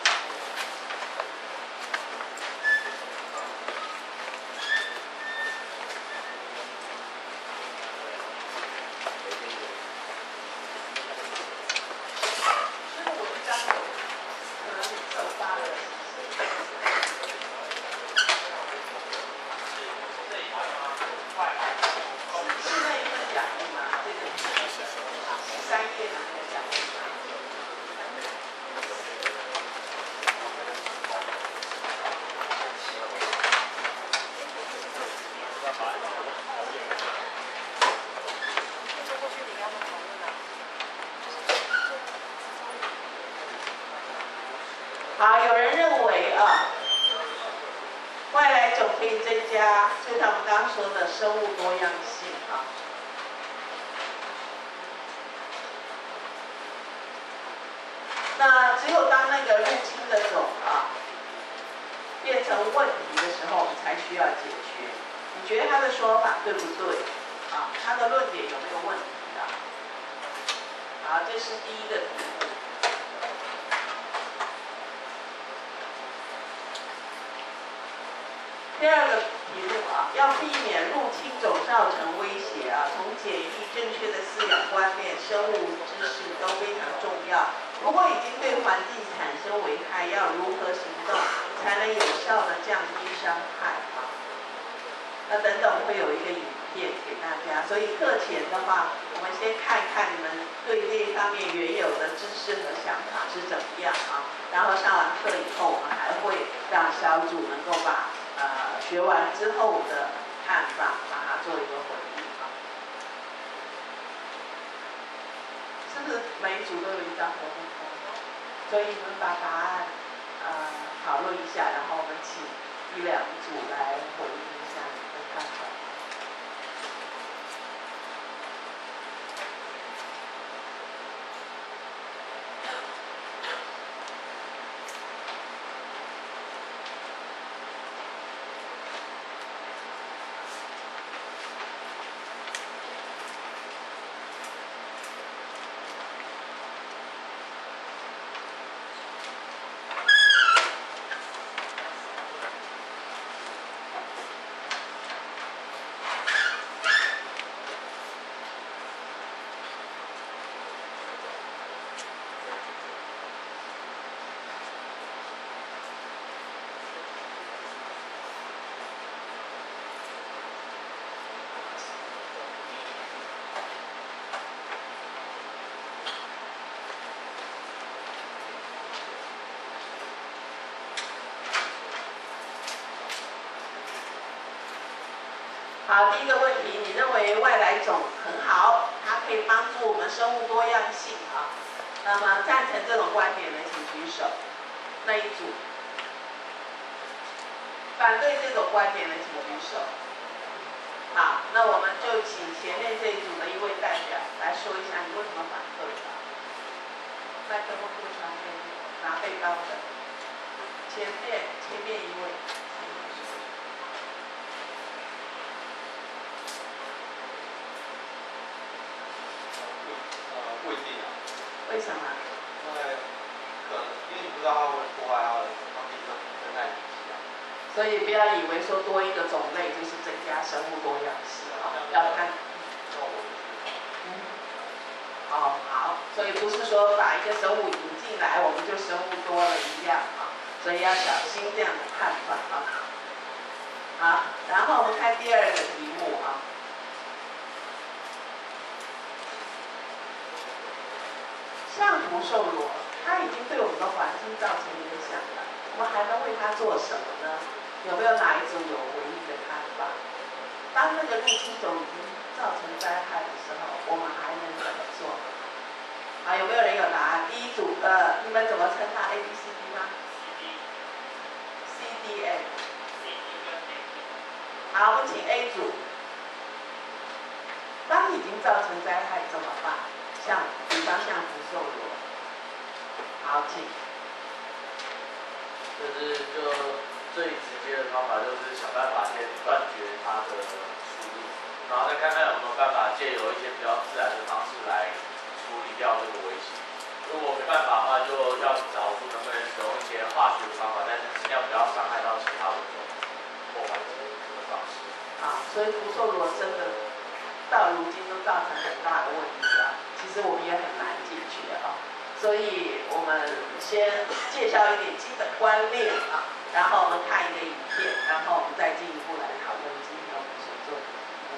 [SPEAKER 4] 好，有人认为啊，外来种可以增加，就像我们刚刚说的生物多样性啊。那只有当那个入侵的种啊变成问题的时候，我们才需要解决。你觉得他的说法对不对？啊，他的论点有没有问题啊？好，这是第一个题目。第二个题目啊，要避免入侵种造成威胁啊，从检疫、正确的饲养观念、生物知识都非常重要。如果已经对环境产生危害，要如何行动才能有效的降低伤害啊？那等等会有一个影片给大家，所以课前的话，我们先看看你们对这一方面原有的知识和想法是怎么样啊。然后上完课以后，我们还会让小组能够把呃学完之后的看法，把它做一个回忆啊。是不是每一组都有一张活动单？所以你们把答案呃讨论一下，然后我们请一两组来回应一下你的看法。 好，第一个问题，你认为外来种很好，它可以帮助我们生物多样性啊？那么赞成这种观点的请举手。那一组。反对这种观点的请举手。好，那我们就请前面这一组的一位代表来说一下你为什么反对吧。麦克风就传给拿背包的。前面前面一位。
[SPEAKER 5] 不一定啊。
[SPEAKER 4] 为什么？
[SPEAKER 5] 因为可能因为你不知道它会破坏它的当地生生态体系啊。
[SPEAKER 4] 所以不要以为说多一个种类就是增加生物多样性啊，要看。嗯。哦，好，所以不是说把一个生物引进来，我们就生物多了一样啊，所以要小心这样的看法啊。好，然后我们看第二个题目啊。橡皮兽螺，它已经对我们的环境造成影响了，我们还能为它做什么呢？有没有哪一组有唯一的看法？当那个入侵种已经造成灾害的时候，我们还能怎么做？啊，有没有人有答案？第一组，呃，你们怎么称它 ？A B C D 吗 ？C D A。好，我们请 A 组。当已经造成灾害怎么办？像，比方像福寿螺，好，请。
[SPEAKER 8] 就是就最直接的方法就是想办法先断绝它的输入，然后再看看有没有办法借由一些比较自然的方式来处理掉这个危险。如果没办法的话，就要找出能不能使用一些化学的方法，但是尽量不要伤害到其他物种或环境的方式。
[SPEAKER 4] 啊，所以福寿螺真的到如今都造成很大的问题啊。其实我们也很难解决啊，所以我们先介绍一点基本观念啊，然后我们看一个影片，然后我们再进一步来讨论今天我们所做的题目。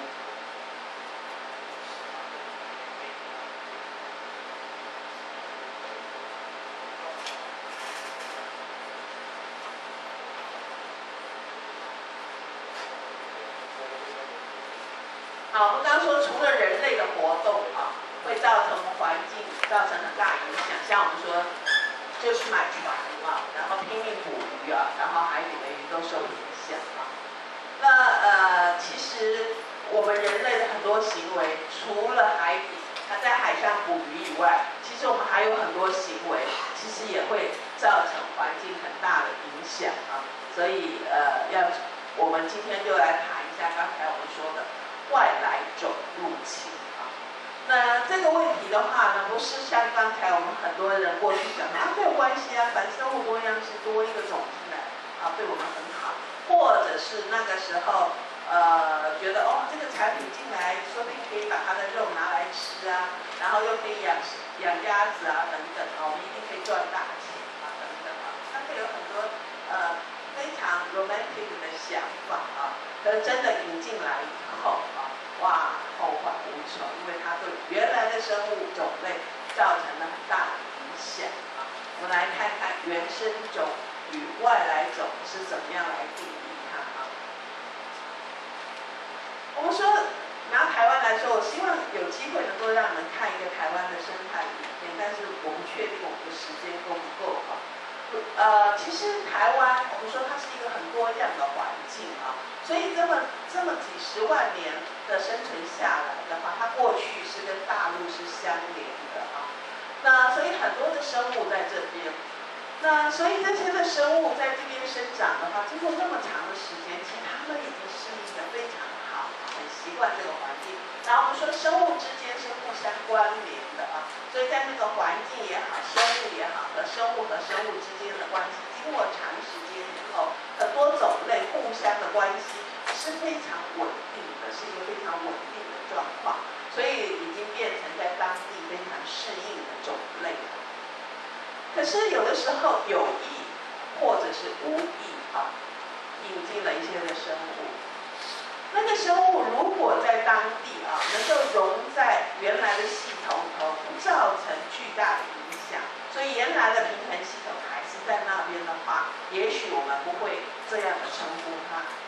[SPEAKER 4] 好，我们刚刚说除了人类的活动啊，会造成环境造成很大影响，像我们说就去买船啊，然后拼命捕鱼啊，然后海里的鱼都受影响啊。那呃，其实我们人类的很多行为，除了海底它在海上捕鱼以外，其实我们还有很多行为，其实也会造成环境很大的影响啊。所以呃，要我们今天就来谈一下刚才我们说的外来种入侵啊。那这个问题的话呢，不是像刚才我们很多人过去讲啊，没有关系啊，反正生物多样性多一个种进来啊，对我们很好，或者是那个时候呃觉得哦，这个产品进来，说不定可以把它的肉拿来吃啊，然后又可以养养鸭子啊等等啊，我们一定可以赚大钱啊等等啊，它会有很多呃非常 romantic 的想法啊，可是真的引进来以后啊，哇，后患无穷，因为它对原来的生物种类造成了很大的影响啊。我们来看看原生种与外来种是怎么样来定义它啊。我们说拿台湾来说，我希望有机会能够让你们看一个台湾的生态影片，但是我不确定我们的时间够不够啊。呃，其实台湾我们说它是一个很多样的环境啊，所以这么这么几十万年的生存下来的话，它过去是跟大陆是相连的啊。那所以很多的生物在这边，那所以这些的生物在这边生长的话，经过这么长的时间，其实它们已经适应的非常好，很习惯这个环境。然后我们说生物之间是互相关联的啊，所以在那个环境也好，生物也好，和生物和生物之间的关系，经过长时间以后，很多种类互相的关系是非常稳定的，是一个非常稳定的状况，所以已经变成在当地非常适应的种类了。可是有的时候有意或者是无意啊，引进了一些的生物。那个生物如果在当地啊，能够融在原来的系统头，不造成巨大的影响，所以原来的平衡系统还是在那边的话，也许我们不会这样的称呼它。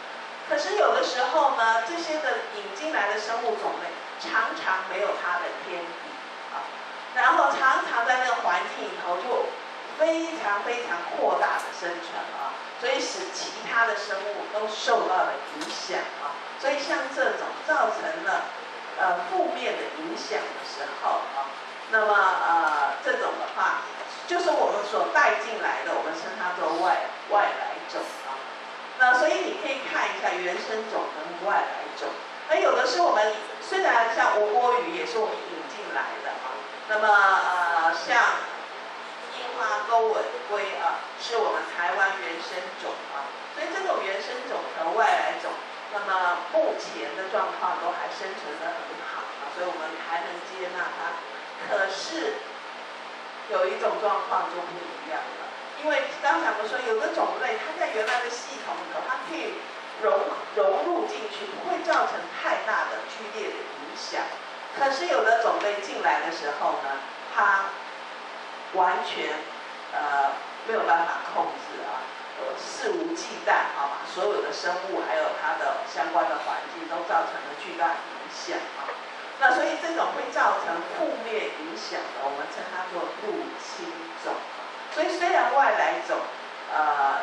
[SPEAKER 4] 可是有的时候呢，这些的引进来的生物种类常常没有它的天敌啊，然后常常在那个环境里头就非常非常扩大的生存啊，所以使其他的生物都受到了影响啊。所以像这种造成了呃负面的影响的时候啊，那么呃这种的话，就是我们所带进来的，我们称它做外外来种啊。那所以你可以看一下原生种跟外来种。那有的是我们虽然像倭国鱼也是我们引进来的啊，那么呃像樱花钩吻龟啊，是我们台湾原生种啊。所以这种原生种和外来种，那么目前的状况都还生存得很好啊，所以我们还能接纳它。可是有一种状况就不一样了。因为刚才我们说，有的种类它在原来的系统里头，它可以融融入进去，不会造成太大的剧烈的影响。可是有的种类进来的时候呢，它完全呃没有办法控制啊，呃肆无忌惮啊，把所有的生物还有它的相关的环境都造成了巨大影响啊。那所以这种会造成负面影响的，我们称它做入侵种。所以虽然外来种呃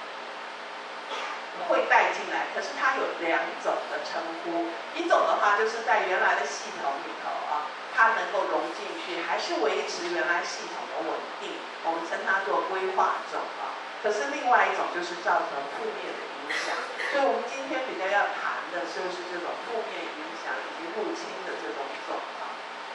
[SPEAKER 4] 会带进来，可是它有两种的称呼。一种的话就是在原来的系统里头啊，它能够融进去，还是维持原来系统的稳定，我们称它做规划种啊。可是另外一种就是造成负面的影响。所以我们今天比较要谈的就是这种负面影响以及入侵的这种种啊。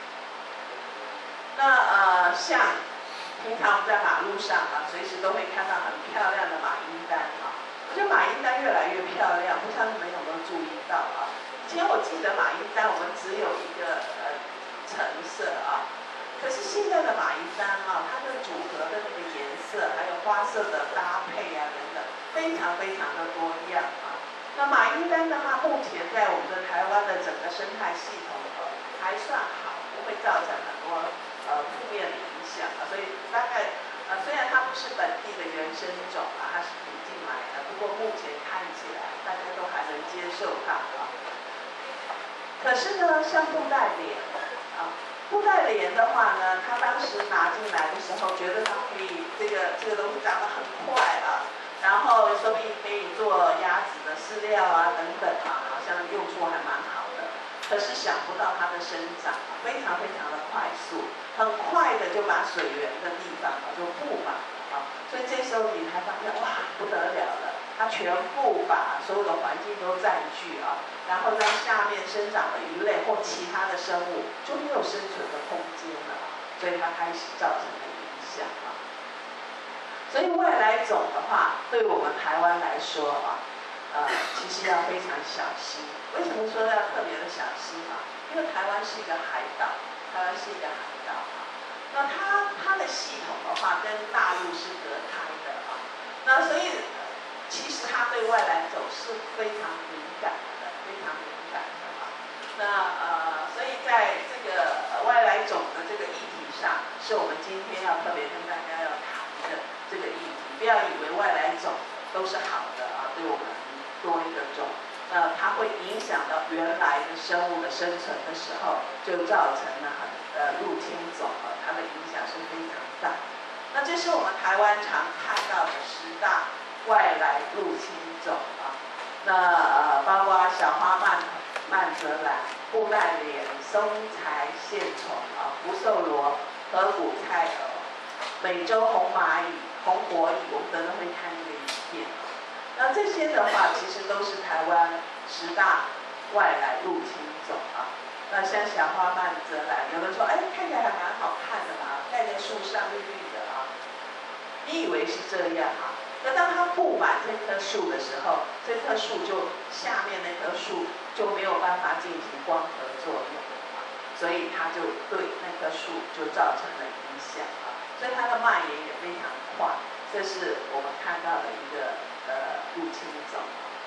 [SPEAKER 4] 那呃像平常我们在马路上啊，随时都会看到很漂亮的马英丹啊。我觉得马英丹越来越漂亮，不知道你们有没有注意到啊？以前我记得马英丹我们只有一个呃橙色啊，可是现在的马英丹啊，它的组合的那个颜色，还有花色的搭配啊等等，非常非常的多样啊。那马英丹的话，目前在我们的台湾的整个生态系统里头还算好，不会造成很多呃负面的影响啊，所以大概呃虽然它不是本地的原生种啊，它是引进来的，不过目前看起来大家都还能接受它啊。可是呢，像布袋莲啊，布袋莲的话呢，它当时拿进来的时候，觉得它可以这个这个东西长得很快啊，然后说不定可以做鸭子的饲料啊等等啊，好像用处还蛮好的。可是想不到它的生长非常非常的快速，很快的就把水源的地方就布满了啊，所以这时候你才发现哇不得了了，它全部把所有的环境都占据啊，然后让下面生长的鱼类或其他的生物就没有生存的空间了啊，所以它开始造成了影响啊。所以外来种的话，对我们台湾来说啊，呃，其实要非常小心。为什么说要特别的小心啊？因为台湾是一个海岛，台湾是一个海岛啊。那它它的系统的话，跟大陆是隔开的啊。那所以其实它对外来种是非常敏感的，非常敏感的啊。那呃，所以在这个、呃、外来种的这个议题上，是我们今天要特别跟大家要谈的这个议题。不要以为外来种都是好的啊，对我们多一个种。呃，它会影响到原来的生物的生存的时候，就造成了很呃入侵种啊，它的影响是非常大。那这是我们台湾常看到的十大外来入侵种啊。那呃，包括小花蔓蔓泽兰、布袋莲、松柴线虫啊、福寿螺、河谷菜蛾、美洲红蚂蚁、红火蚁，我们等等会看这个影片啊。那这些的话，其实都是台湾十大外来入侵种啊。那像小花蔓泽兰，有人说，哎，看起来还蛮好看的嘛，盖在树上绿绿的啊。你以为是这样啊？那当它布满这棵树的时候，这棵树就下面那棵树就没有办法进行光合作用啊，所以它就对那棵树就造成了影响啊。所以它的蔓延也非常快，这是我们看到的一个。呃，入侵种。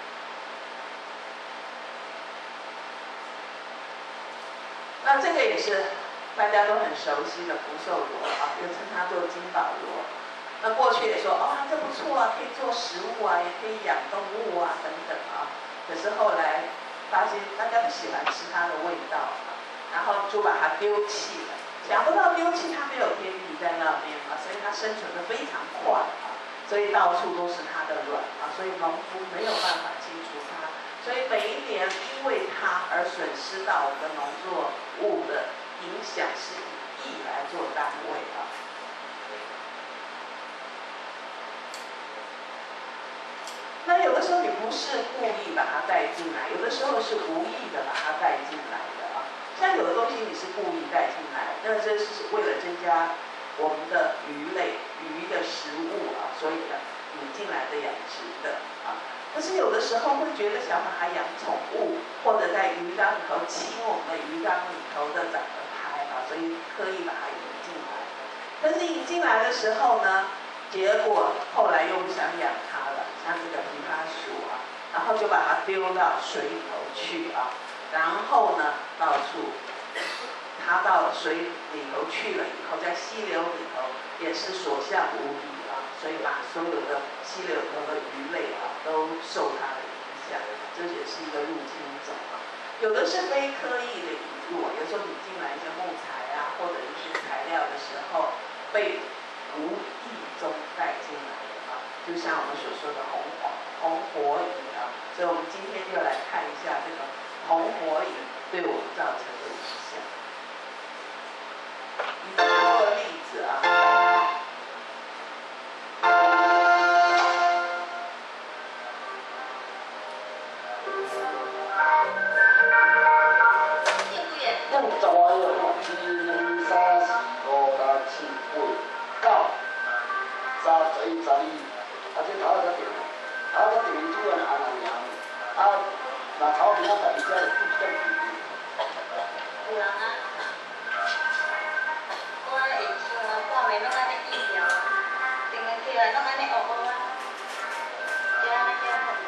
[SPEAKER 4] 那这个也是大家都很熟悉的福寿螺啊，又称它做金宝螺。那过去也说，哦，这不错啊，可以做食物啊，也可以养动物啊，等等啊。 可是后来发现大家不喜欢吃它的味道，然后就把它丢弃了。想不到丢弃它没有天敌在那边啊，所以它生存的非常快啊，所以到处都是它的卵啊，所以农夫没有办法清除它，所以每一年因为它而损失到我们的农作物的影响是以亿来做单位啊。那有的时候你不是故意把它带进来，有的时候是无意的把它带进来的啊。像有的东西你是故意带进来，那这是为了增加我们的鱼类、鱼的食物啊，所以呢引进来的养殖的啊。可是有的时候会觉得小孩养宠物，或者在鱼缸里头亲我们的鱼缸里头的长得拍啊，所以刻意把它引进来。但是引进来的时候呢，结果后来又不想养它了，像这个枇杷鼠啊，然后就把它丢到水里头去啊，然后呢到处它到水里头去了以后，在溪流里头也是所向无敌啊，所以把所有的溪流里头的鱼类啊都受它的影响，这也是一个入侵种啊。有的是非刻意的引入，有时候你进来一些木材啊或者一些材料的时候，被无意中带进来的啊，就像我们所说的红黄红火蚁啊，所以我们今天就来看一下这个红火蚁对我们造成的影响。以这个例子啊，
[SPEAKER 11] 咱十外月一、三、四、五、六、七、八、九、十、十一、十二，啊，这头仔才定，头仔定主要是红红娘，啊，若头边仔十二只就不算平。
[SPEAKER 12] 有人啊，我会想啊，半暝拢安尼意调啊，定个起来拢安尼学学啊，就安尼叫好。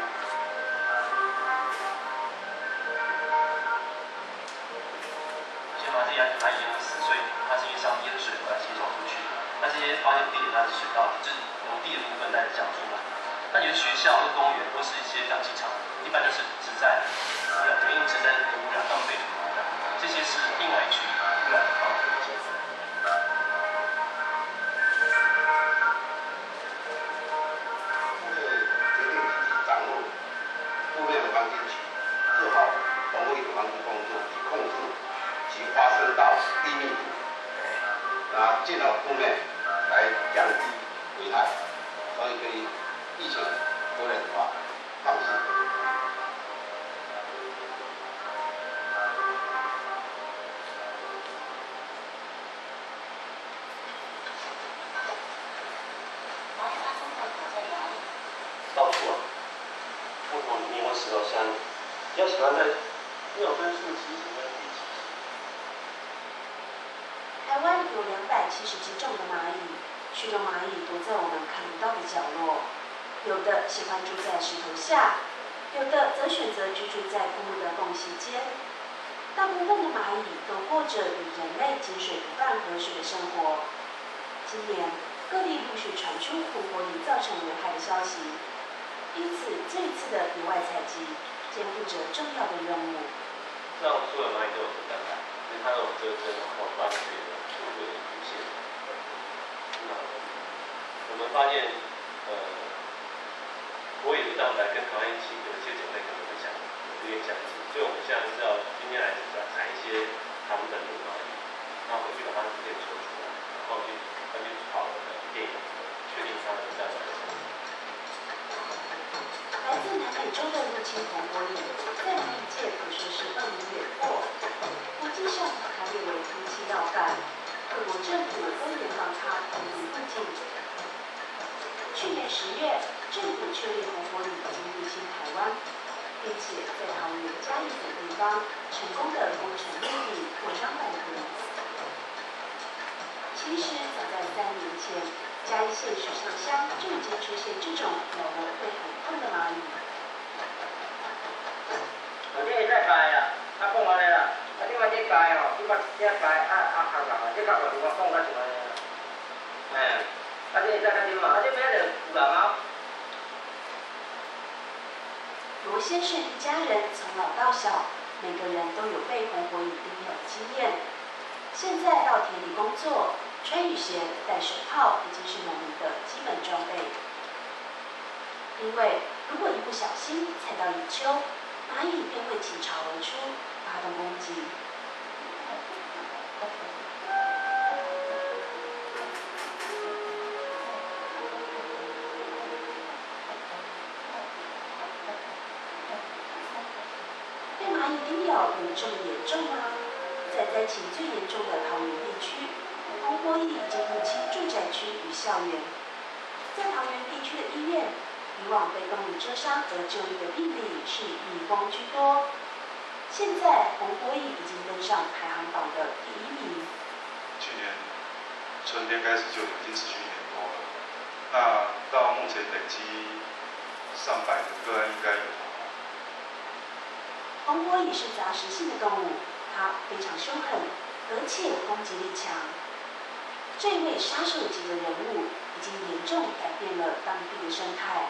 [SPEAKER 13] 先把这养殖它淹死，所以它是因为上淹水把它接送出去。那这些发现地点它是水稻，就是农地的部分在讲出来。那有的学校或公园或是一些养鸡场，一般就是只在污染，原因是在污染浪费的污染，这些是另外一群污染的方式。
[SPEAKER 14] 发生到低密度，那进到铺面来降低危害，所以可以疫情多元化放心。
[SPEAKER 13] 到处啊，不同里面或石头山，比较喜欢在没有分数七十跟第几。
[SPEAKER 15] 台湾有两百七十几种的蚂蚁，许多蚂蚁躲在我们看不到的角落，有的喜欢住在石头下，有的则选择居住在枯木的缝隙间。大部分的蚂蚁都过着与人类井水不犯河水的生活。今年各地陆续传出红火蚁造成危害的消息，因此这一次的野外采集肩负着重要的任务。
[SPEAKER 13] 像所有蚂蚁都有这蛋白，因为它有这个针，然后断血的速度的出现。那我们发现，呃，火蚁的蛋白跟台湾一起有些种类可能会相有点相似，所以我们现在是要今天来采一些它们的母蚂蚁，那回去把它们可以抽出来，然后去根据好的电影确定它的蛋白。
[SPEAKER 15] 来自南美洲的入侵红火蚁，在蚂蚁界可说是恶名远播。国际上还列为通缉要犯，各国政府都严防它移入附近。去年十月，政府确立红火蚁已经入侵台湾，并且在桃园嘉义等地方成功的攻城略地，扩张版图。其实早在三年前，嘉义县水上乡就已经出现这种咬了会很痛的蚂蚁。
[SPEAKER 11] 我这会使改啊，啊讲安尼啦，啊你嘛这改哦，你嘛这改啊啊行人啊，这较有我讲较像安尼啦，哎，啊这会使较点嘛，啊这边就有人啊。
[SPEAKER 15] 罗先生一家人从老到小，每个人都有被红火蚁叮咬的经验。现在到田里工作，穿雨鞋、戴手套已经是农民的基本装备。因为如果一不小心踩到蚁丘，蚂蚁便会倾巢而出，发动攻击。被蚂蚁叮咬有这么严重吗？在灾情最严重的桃园地区，红火蚁已经入侵住宅区与校园。在桃园地区的医院，以往被动物蛰伤而就医的病例是以蜜蜂居多。现在红火蚁已经登上排行榜的第一名。
[SPEAKER 16] 去年春天开始就已经持续一年多了，那到目前累积上百个个案应该有。
[SPEAKER 15] 红火蚁是杂食性的动物，它非常凶狠，而且攻击力强。这位杀手级的人物已经严重改变了当地的生态。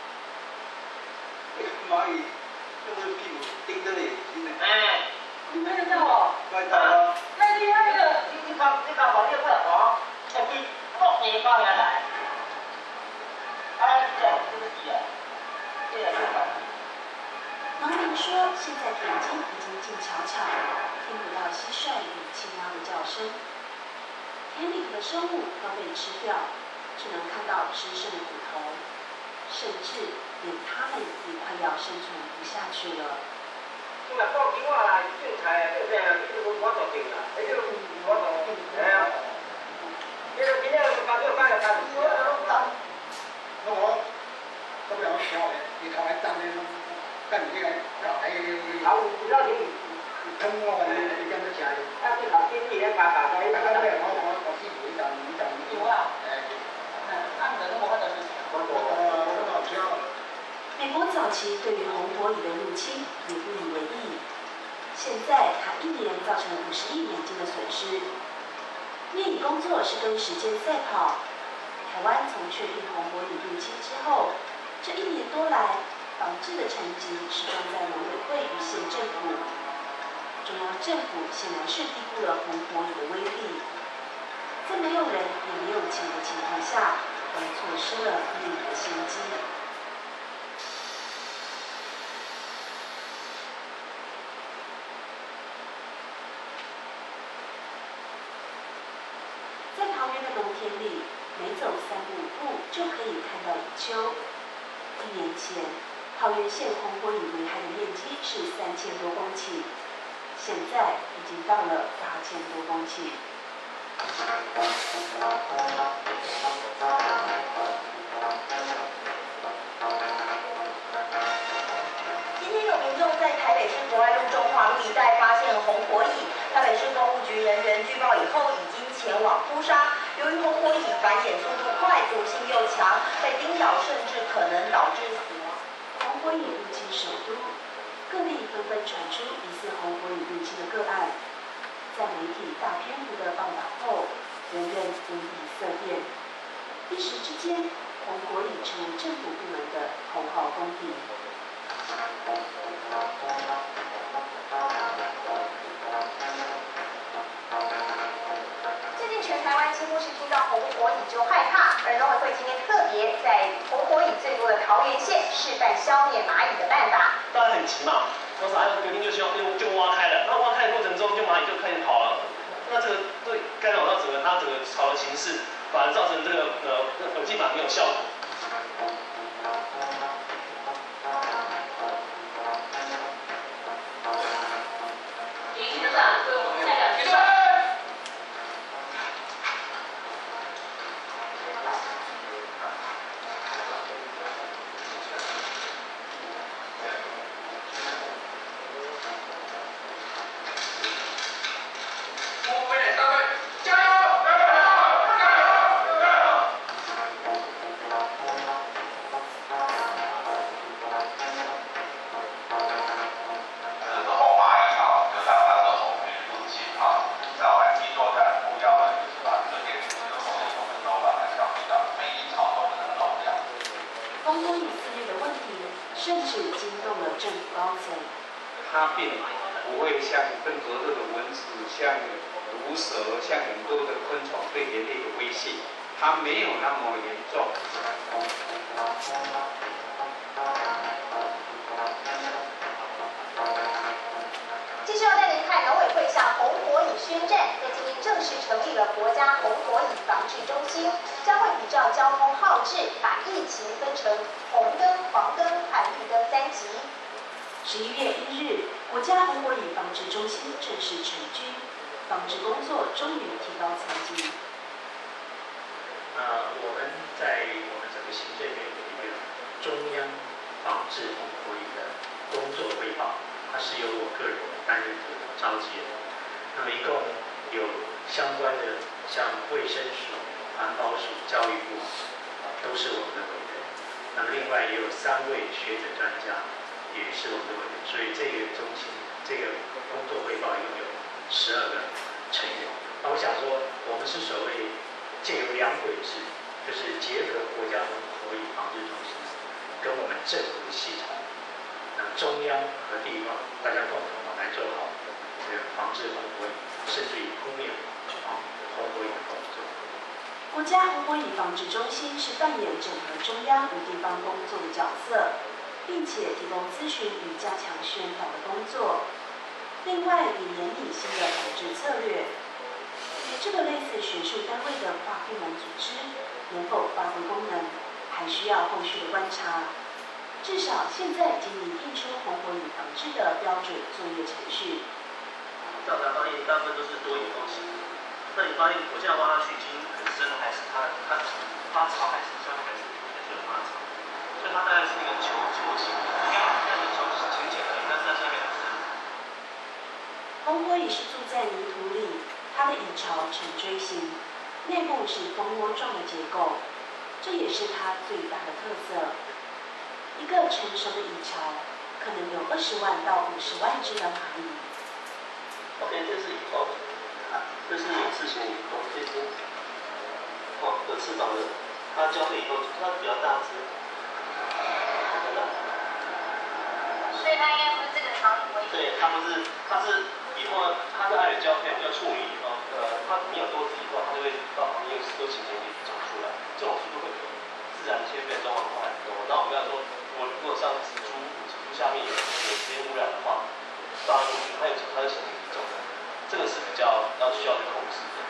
[SPEAKER 11] 蚂蚁用那个屁股盯着眼睛呢。
[SPEAKER 10] 哎，你拍得到哦？
[SPEAKER 11] 拍到啊。
[SPEAKER 10] 太厉害了！你你看你看，往右看哦，哎，你往前放下来。哎，这样这个是啊，这个是吧？
[SPEAKER 15] 农民说，现在田间已经静悄悄，听不到蟋蟀与青蛙的叫声，田里的生物都被吃掉，只能看到吃剩的骨头，甚至连它们也快要生存不下去了。
[SPEAKER 10] 今日放青蛙啦，种菜啊，种啥啊，你都我做定啦，你都我做，哎呀，你都今日就把这个摆来摆去啊。
[SPEAKER 11] 那我这不了小的，你头来当的，干你这个老哎，
[SPEAKER 10] 老老你
[SPEAKER 11] 吞我你你跟着吃的。
[SPEAKER 10] 啊，你老天你咧把把在。
[SPEAKER 11] 大家都我我我自己一张一张。
[SPEAKER 10] 有啊。哎，按着那么快的事情。我我我我老挑。
[SPEAKER 15] 美国早期对于红火蚁的入侵也不以为意，现在它一年造成五十亿美金的损失。灭蚁工作是跟时间赛跑。台湾从确定红火蚁入侵之后，这一年多来，防治的成绩始终在农委会与县政府。中央政府显然是低估了红火蚁的威力，在没有人也没有钱的情况下，还错失了灭蚁的先机。在桃园的农田里，每走三步五步就可以看到蚁丘。一年前，桃园县红火蚁危害的面积是三千多公顷，现在已经到了八千多公顷。
[SPEAKER 17] 今天有民众在台北市博爱路中华路一带发现红火蚁，台北市动物局人员据报以后已经前往扑杀。由于红火蚁繁衍速度快，毒性又强，被叮咬甚至可能导致死亡。
[SPEAKER 15] 红火蚁入侵首都，各地纷纷传出疑似红火蚁入侵的个案。在媒体大篇幅的报道后，人人无比色变。一时之间，红火蚁成为政府部门的头号公敌。
[SPEAKER 17] 最近全台湾几乎是听到红火蚁就害怕，而农委会今天特别在红火蚁最多的桃园县示范消灭蚂蚁的办法。
[SPEAKER 18] 当然很急嘛，我马上决定就希望就就挖开了，那挖开的过程中就蚂蚁就开始跑了，那这个对干扰到整个它整个巢的形势，反而造成这个呃耳机板没有效果。
[SPEAKER 15] 动了政府高层。
[SPEAKER 19] 它并不会像登革热的蚊子、像毒蛇、像很多的昆虫对人类的威胁，它没有那么严重。
[SPEAKER 17] 继续要带您看农委会向红火蚁宣战，在今天正式成立了国家红火蚁防治中心，将会依照交通号志，把疫情分成红灯、黄灯和绿灯三级。
[SPEAKER 15] 十一月一日，国家红火蚁防治中心正式成军，防治工作终于提高层级。
[SPEAKER 20] 那我们在我们整个行政院有一个中央防治红火蚁的工作汇报，它是由我个人担任的召集人。那么一共有相关的像卫生署、环保署、教育部，啊，都是我们的委员。那么另外也有三位学者专家，也是我们的委员。所以这个中心这个工作汇报一共有十二个成员。那我想说，我们是所谓借由两轨制，就是结合国家红火蚁防治中心跟我们政府的系统，那中央和地方大家共同来做好这个防治红火蚁，甚至于扑灭防红火蚁的工作。
[SPEAKER 15] 国家红火蚁防治中心是扮演整合中央与地方工作的角色，并且提供咨询与加强宣导的工作。另外，也研拟新的防治策略。这个类似学术单位的跨部门组织能否发挥功能，还需要后续的观察。至少现在已经拟定出红火蚁防治的标准作业程序。
[SPEAKER 18] 调查发现大部分都是多引风型。那你发现我现在挖下去已经很深，还是它它发草还是像还是还是有发草，所以它大概是那个球球形，应该看着球浅浅的，但是它下面很深。
[SPEAKER 15] 红火蚁是住在泥土里，它的蚁巢呈锥形，内部是蜂窝状的结构，这也是它最大的特色。一个成熟的蚁巢可能有二十万到五十万只的蚂蚁。
[SPEAKER 18] OK， 这是蚁巢，这是有翅型蚁巢，这只哦有翅膀的，它交配以后它比较大只。
[SPEAKER 12] 所以它应该不是这个长尾。
[SPEAKER 18] 对，它不是，它是以后它在爱的交配要处理以后，呃，它没有多子以后，它就会到旁边又又形成一个长出来，这种速度会比自然切配状况快很多。然后我们要说，我如果像植株，植株下面有有直接污染的话，抓进去它有它就形成一种，这个是比较要需要去控制的。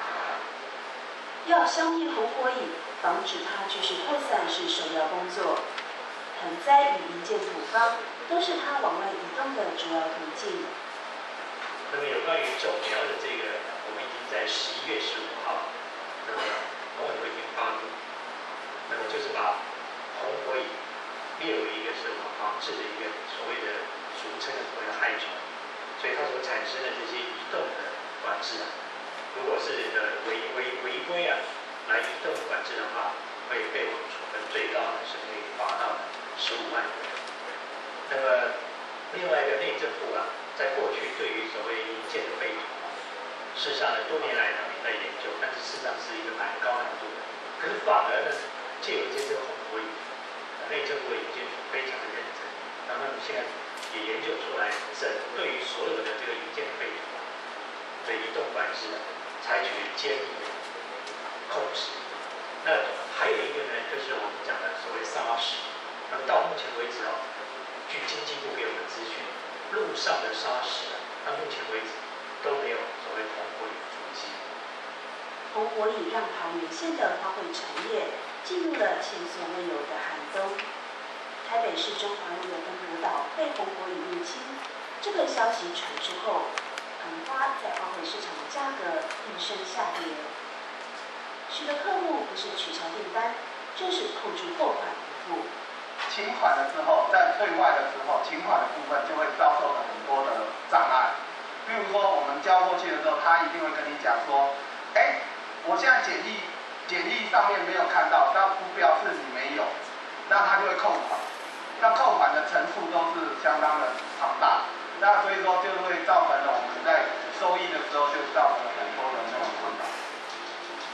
[SPEAKER 15] 要消灭红火蚁，防止它继续扩散是首要工作。盆栽与营建土方都是它往外移动的主要途径。
[SPEAKER 20] 那么有关于种苗的这个，我们已经在十一月十五号，那么农委会已经发布，那么就是把红火蚁列为一个是我们防治的一个所谓的俗称的所谓的害虫，所以它所产生的这些移动的管制啊，如果是呃违违违规啊来移动管制的话，会被我们处分，最高呢是可以罚到十五万元。那么另外一个内政部啊，在过去对于所谓营建的废土，事实上呢多年来他们也在研究，但是事实上是一个蛮高难度的。可是反而呢，借由这次红火蚁，内政部的营建署非常的认真，那么现在也研究出来，整对于所有的这个营建废土的移动管制，采取坚密的控制。那还有一个呢，就是我们讲的所谓砂石。那么到目前为止哦，据经济部给我们资讯，路上的砂石到目前为止都没有所谓红火蚁的足迹。
[SPEAKER 15] 红火蚁让桃园县的花卉产业进入了前所未有的寒冬。台北市中华路的分隔岛被红火蚁入侵，这个消息传出后，盆花在花卉市场的价格应声下跌。许多客户不是取消订单，就是扣除货款不付。
[SPEAKER 11] 请款的时候，在对外的时候，请款的部分就会遭受了很多的障碍。比如说，我们交过去的时候，他一定会跟你讲说，哎，我现在简历简历上面没有看到，那不表示你没有，那他就会扣款。那扣款的层数都是相当的庞大，那所以说就会造成了我们在收益的时候就造成了很多的那种困扰。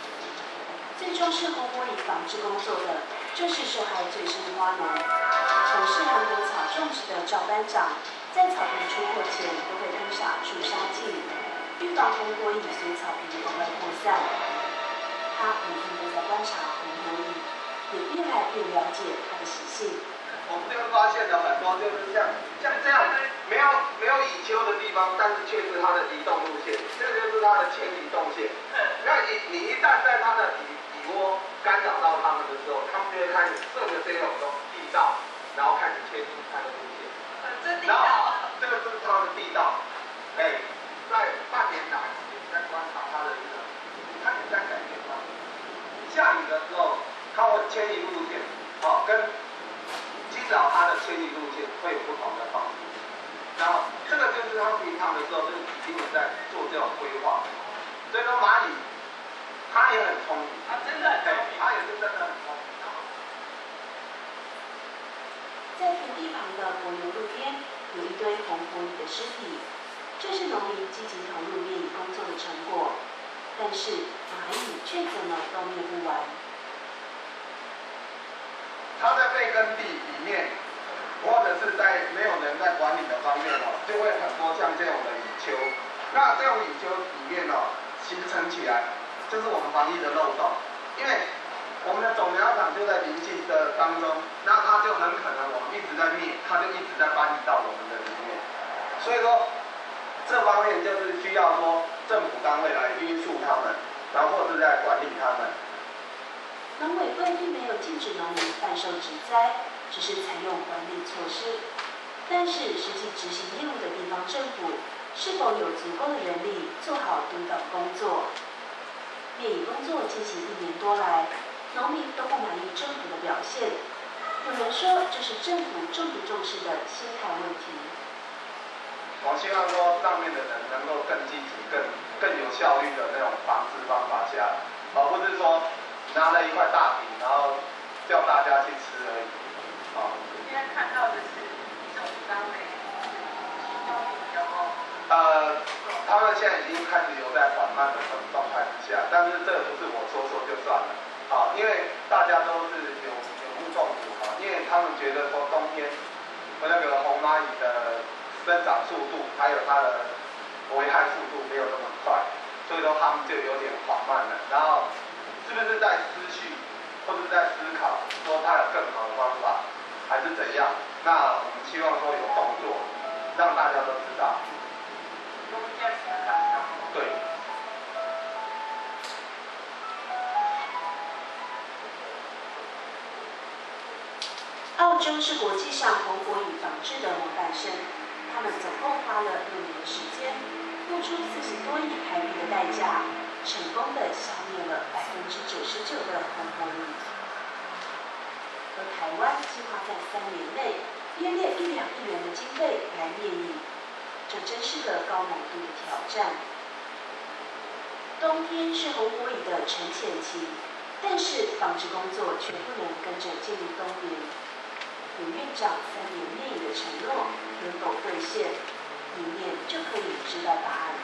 [SPEAKER 15] 最重视红火蚁防治工作的，就是受害最深的花农。从从事韩国草种植的赵班长，在草皮出货前都会喷洒除沙剂，预防红火蚁随草皮往外扩散。他每天都在观察红火蚁，也越来越了解它的习性。
[SPEAKER 11] 我们就发现了很多就是像像这样没有没有蚁丘的地方，但是却是它的移动路线，这就是它的迁移动线。那你你一旦在它的蚁蚁窝干扰到它们的时候，它们就会开始顺着这种地道，然后开始迁移它的路线。然后这个就是它的地道。哎，在半年来，也在观察它的一个，它也在改变它。下雨的时候，它会迁移路线，好、哦、跟。惊扰它的迁移路线会有不同的方式，然后这个就是他平常的时候就已经有在做这种规划，所以说蚂蚁它也很聪明，它真的很聪明，它也是真的很聪明。
[SPEAKER 15] 在田地旁的柏油路边有一堆红火蚁的尸体，这是农民积极投入灭蚁工作的成果，但是蚂蚁却怎么都灭不完。
[SPEAKER 11] 它在被耕地里面，或者是在没有人在管理的方面哦，就会很多像这种的蚁丘。那这种蚁丘里面哦，形成起来就是我们防疫的漏洞，因为我们的种苗场就在邻近的当中，那它就很可能我们一直在灭，它就一直在搬移到我们的里面。所以说，这方面就是需要说政府单位来约束他们，然后或是在管理他们。
[SPEAKER 15] 农委会并没有禁止农民贩售植栽，只是采用管理措施。但是实际执行业务的地方政府是否有足够的人力做好督导工作？灭蚁工作进行一年多来，农民都不满意政府的表现。有人说这是政府重不重视的心态问题。
[SPEAKER 11] 我希望说上面的人能够更积极、更更有效率的那种防治方法下，而不是说拿了一块大饼，然后叫大家去吃而已。啊。
[SPEAKER 10] 现在看到的是政府单位行动力比较高。
[SPEAKER 11] 呃，他们现在已经开始有在缓慢的状态之下，但是这个不是我说说就算了。啊，因为大家都是有有目共睹啊，因为他们觉得说冬天那个红蚂蚁的生长速度还有它的危害速度没有那么快，所以说他们就有点缓慢了。然后是不是在思绪或者在思考说它有更好的方法，还是怎样？那我们希望说有动作，让大家都知道。对。
[SPEAKER 15] 澳洲是国际上红火蚁防治的模范生，他们总共花了六年的时间，付出四十多亿台币的代价，成功的消灭了百分之九十九的红火蚁。而台湾计划在三年内编列一两亿元的经费来灭蚁，这真是个高难度的挑战。冬天是红火蚁的沉潜期，但是防治工作却不能跟着进入冬眠。林院长三年灭蚁的承诺能否兑现，明年就可以知道答案。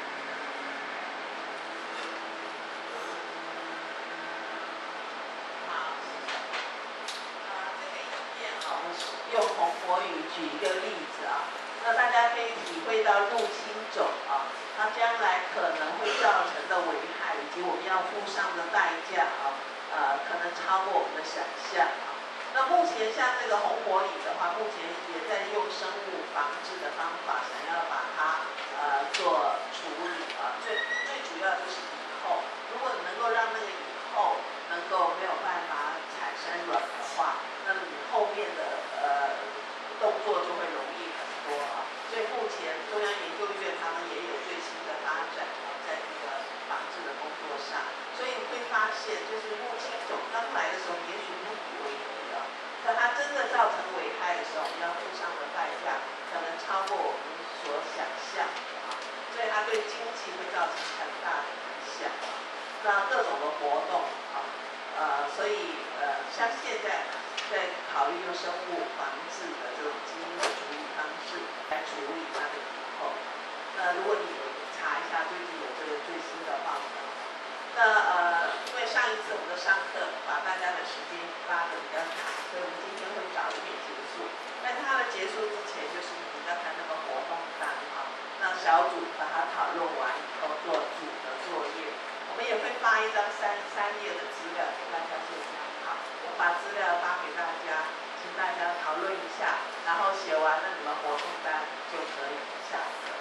[SPEAKER 4] 好，啊，这个影片啊，我用红火蚁举一个例子啊，那大家可以体会到入侵种啊，它将来可能会造成的危害，以及我们要付上的代价啊，呃，可能超过我们的想象啊。那目前像这个红火蚁的话，目前也在用生物防治的方法，想要把它呃做处理啊。最最主要就是蚁后，如果你能够让那个蚁后能够没有办法产生卵的话，那么你后面的呃动作就会容易很多啊。所以目前中央研究院他们也有最新的发展啊，在这个防治的工作上。所以你会发现，就是入侵种刚来的时候，也许不以为意。可它真的造成危害的时候，我们要付上的代价可能超过我们所想象的啊，所以它对经济会造成很大的影响啊。那各种的活动啊，呃，所以呃，像现在在考虑用生物防治的这种基因的处理方式来处理它的以后，那如果你查一下最近有这个最新的报道。那呃，因为上一次我们的上课把大家的时间拉得比较长，所以我们今天会早一点结束。 在他们结束之前，就是你刚才那个活动单啊，让小组把它讨论完以后做组的作业。我们也会发一张三三页的资料给大家做参考。我把资料发给大家，请大家讨论一下，然后写完了你们活动单就可以下课。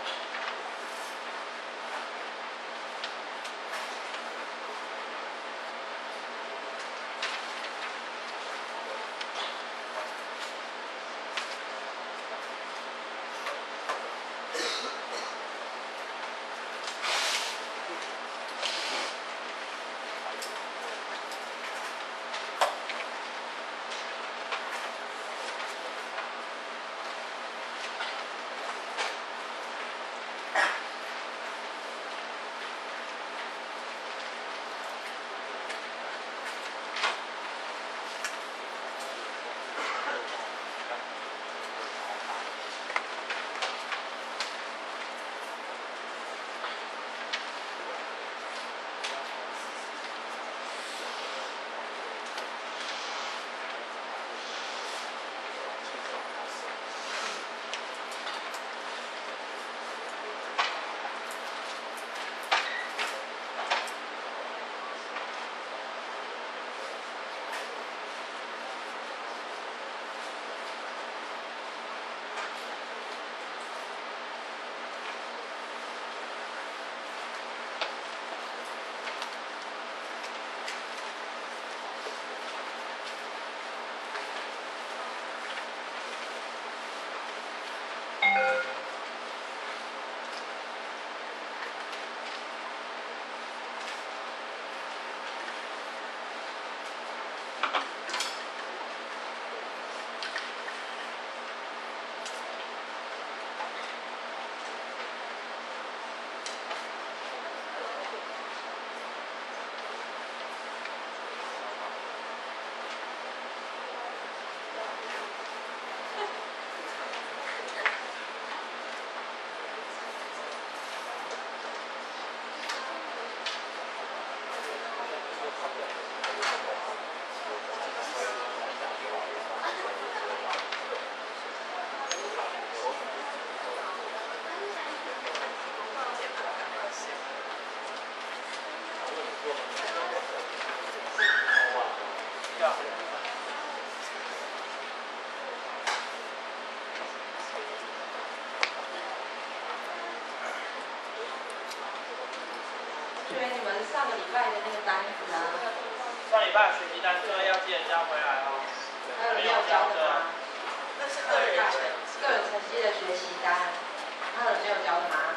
[SPEAKER 9] 所以你们上个礼拜的那个单子啊，
[SPEAKER 2] 上礼拜学习单这个要记得交回来哦。
[SPEAKER 9] 还有没有交的吗？
[SPEAKER 4] 那是个人成绩，
[SPEAKER 9] 个人成绩的学习单，还有没有交的吗？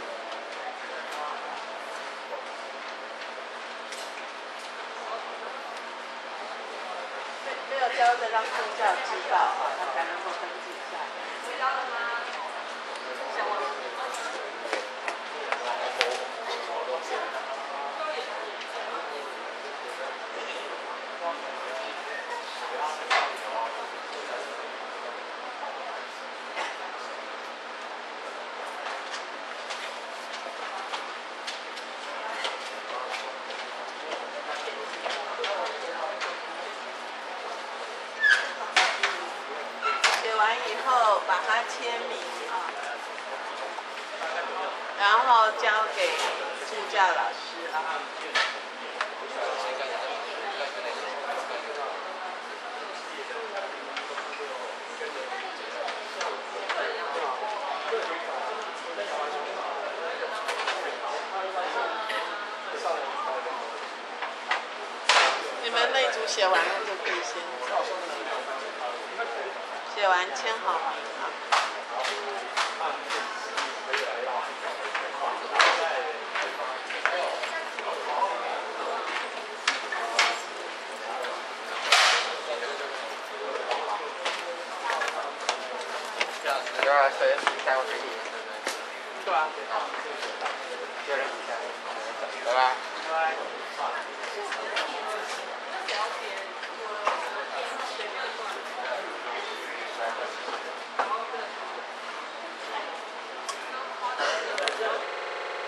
[SPEAKER 4] 没没有交的让助教知道啊，他才能够登记下来。
[SPEAKER 1] 有交的吗？想我。
[SPEAKER 4] 写完以后把它签名啊，然后交给助教老师啊。你们那组写完了就可以先走。写完签好名啊。
[SPEAKER 3] 第二是比赛我自己，
[SPEAKER 4] 对吧？
[SPEAKER 3] 个人比赛，拜拜。
[SPEAKER 2] 拜拜。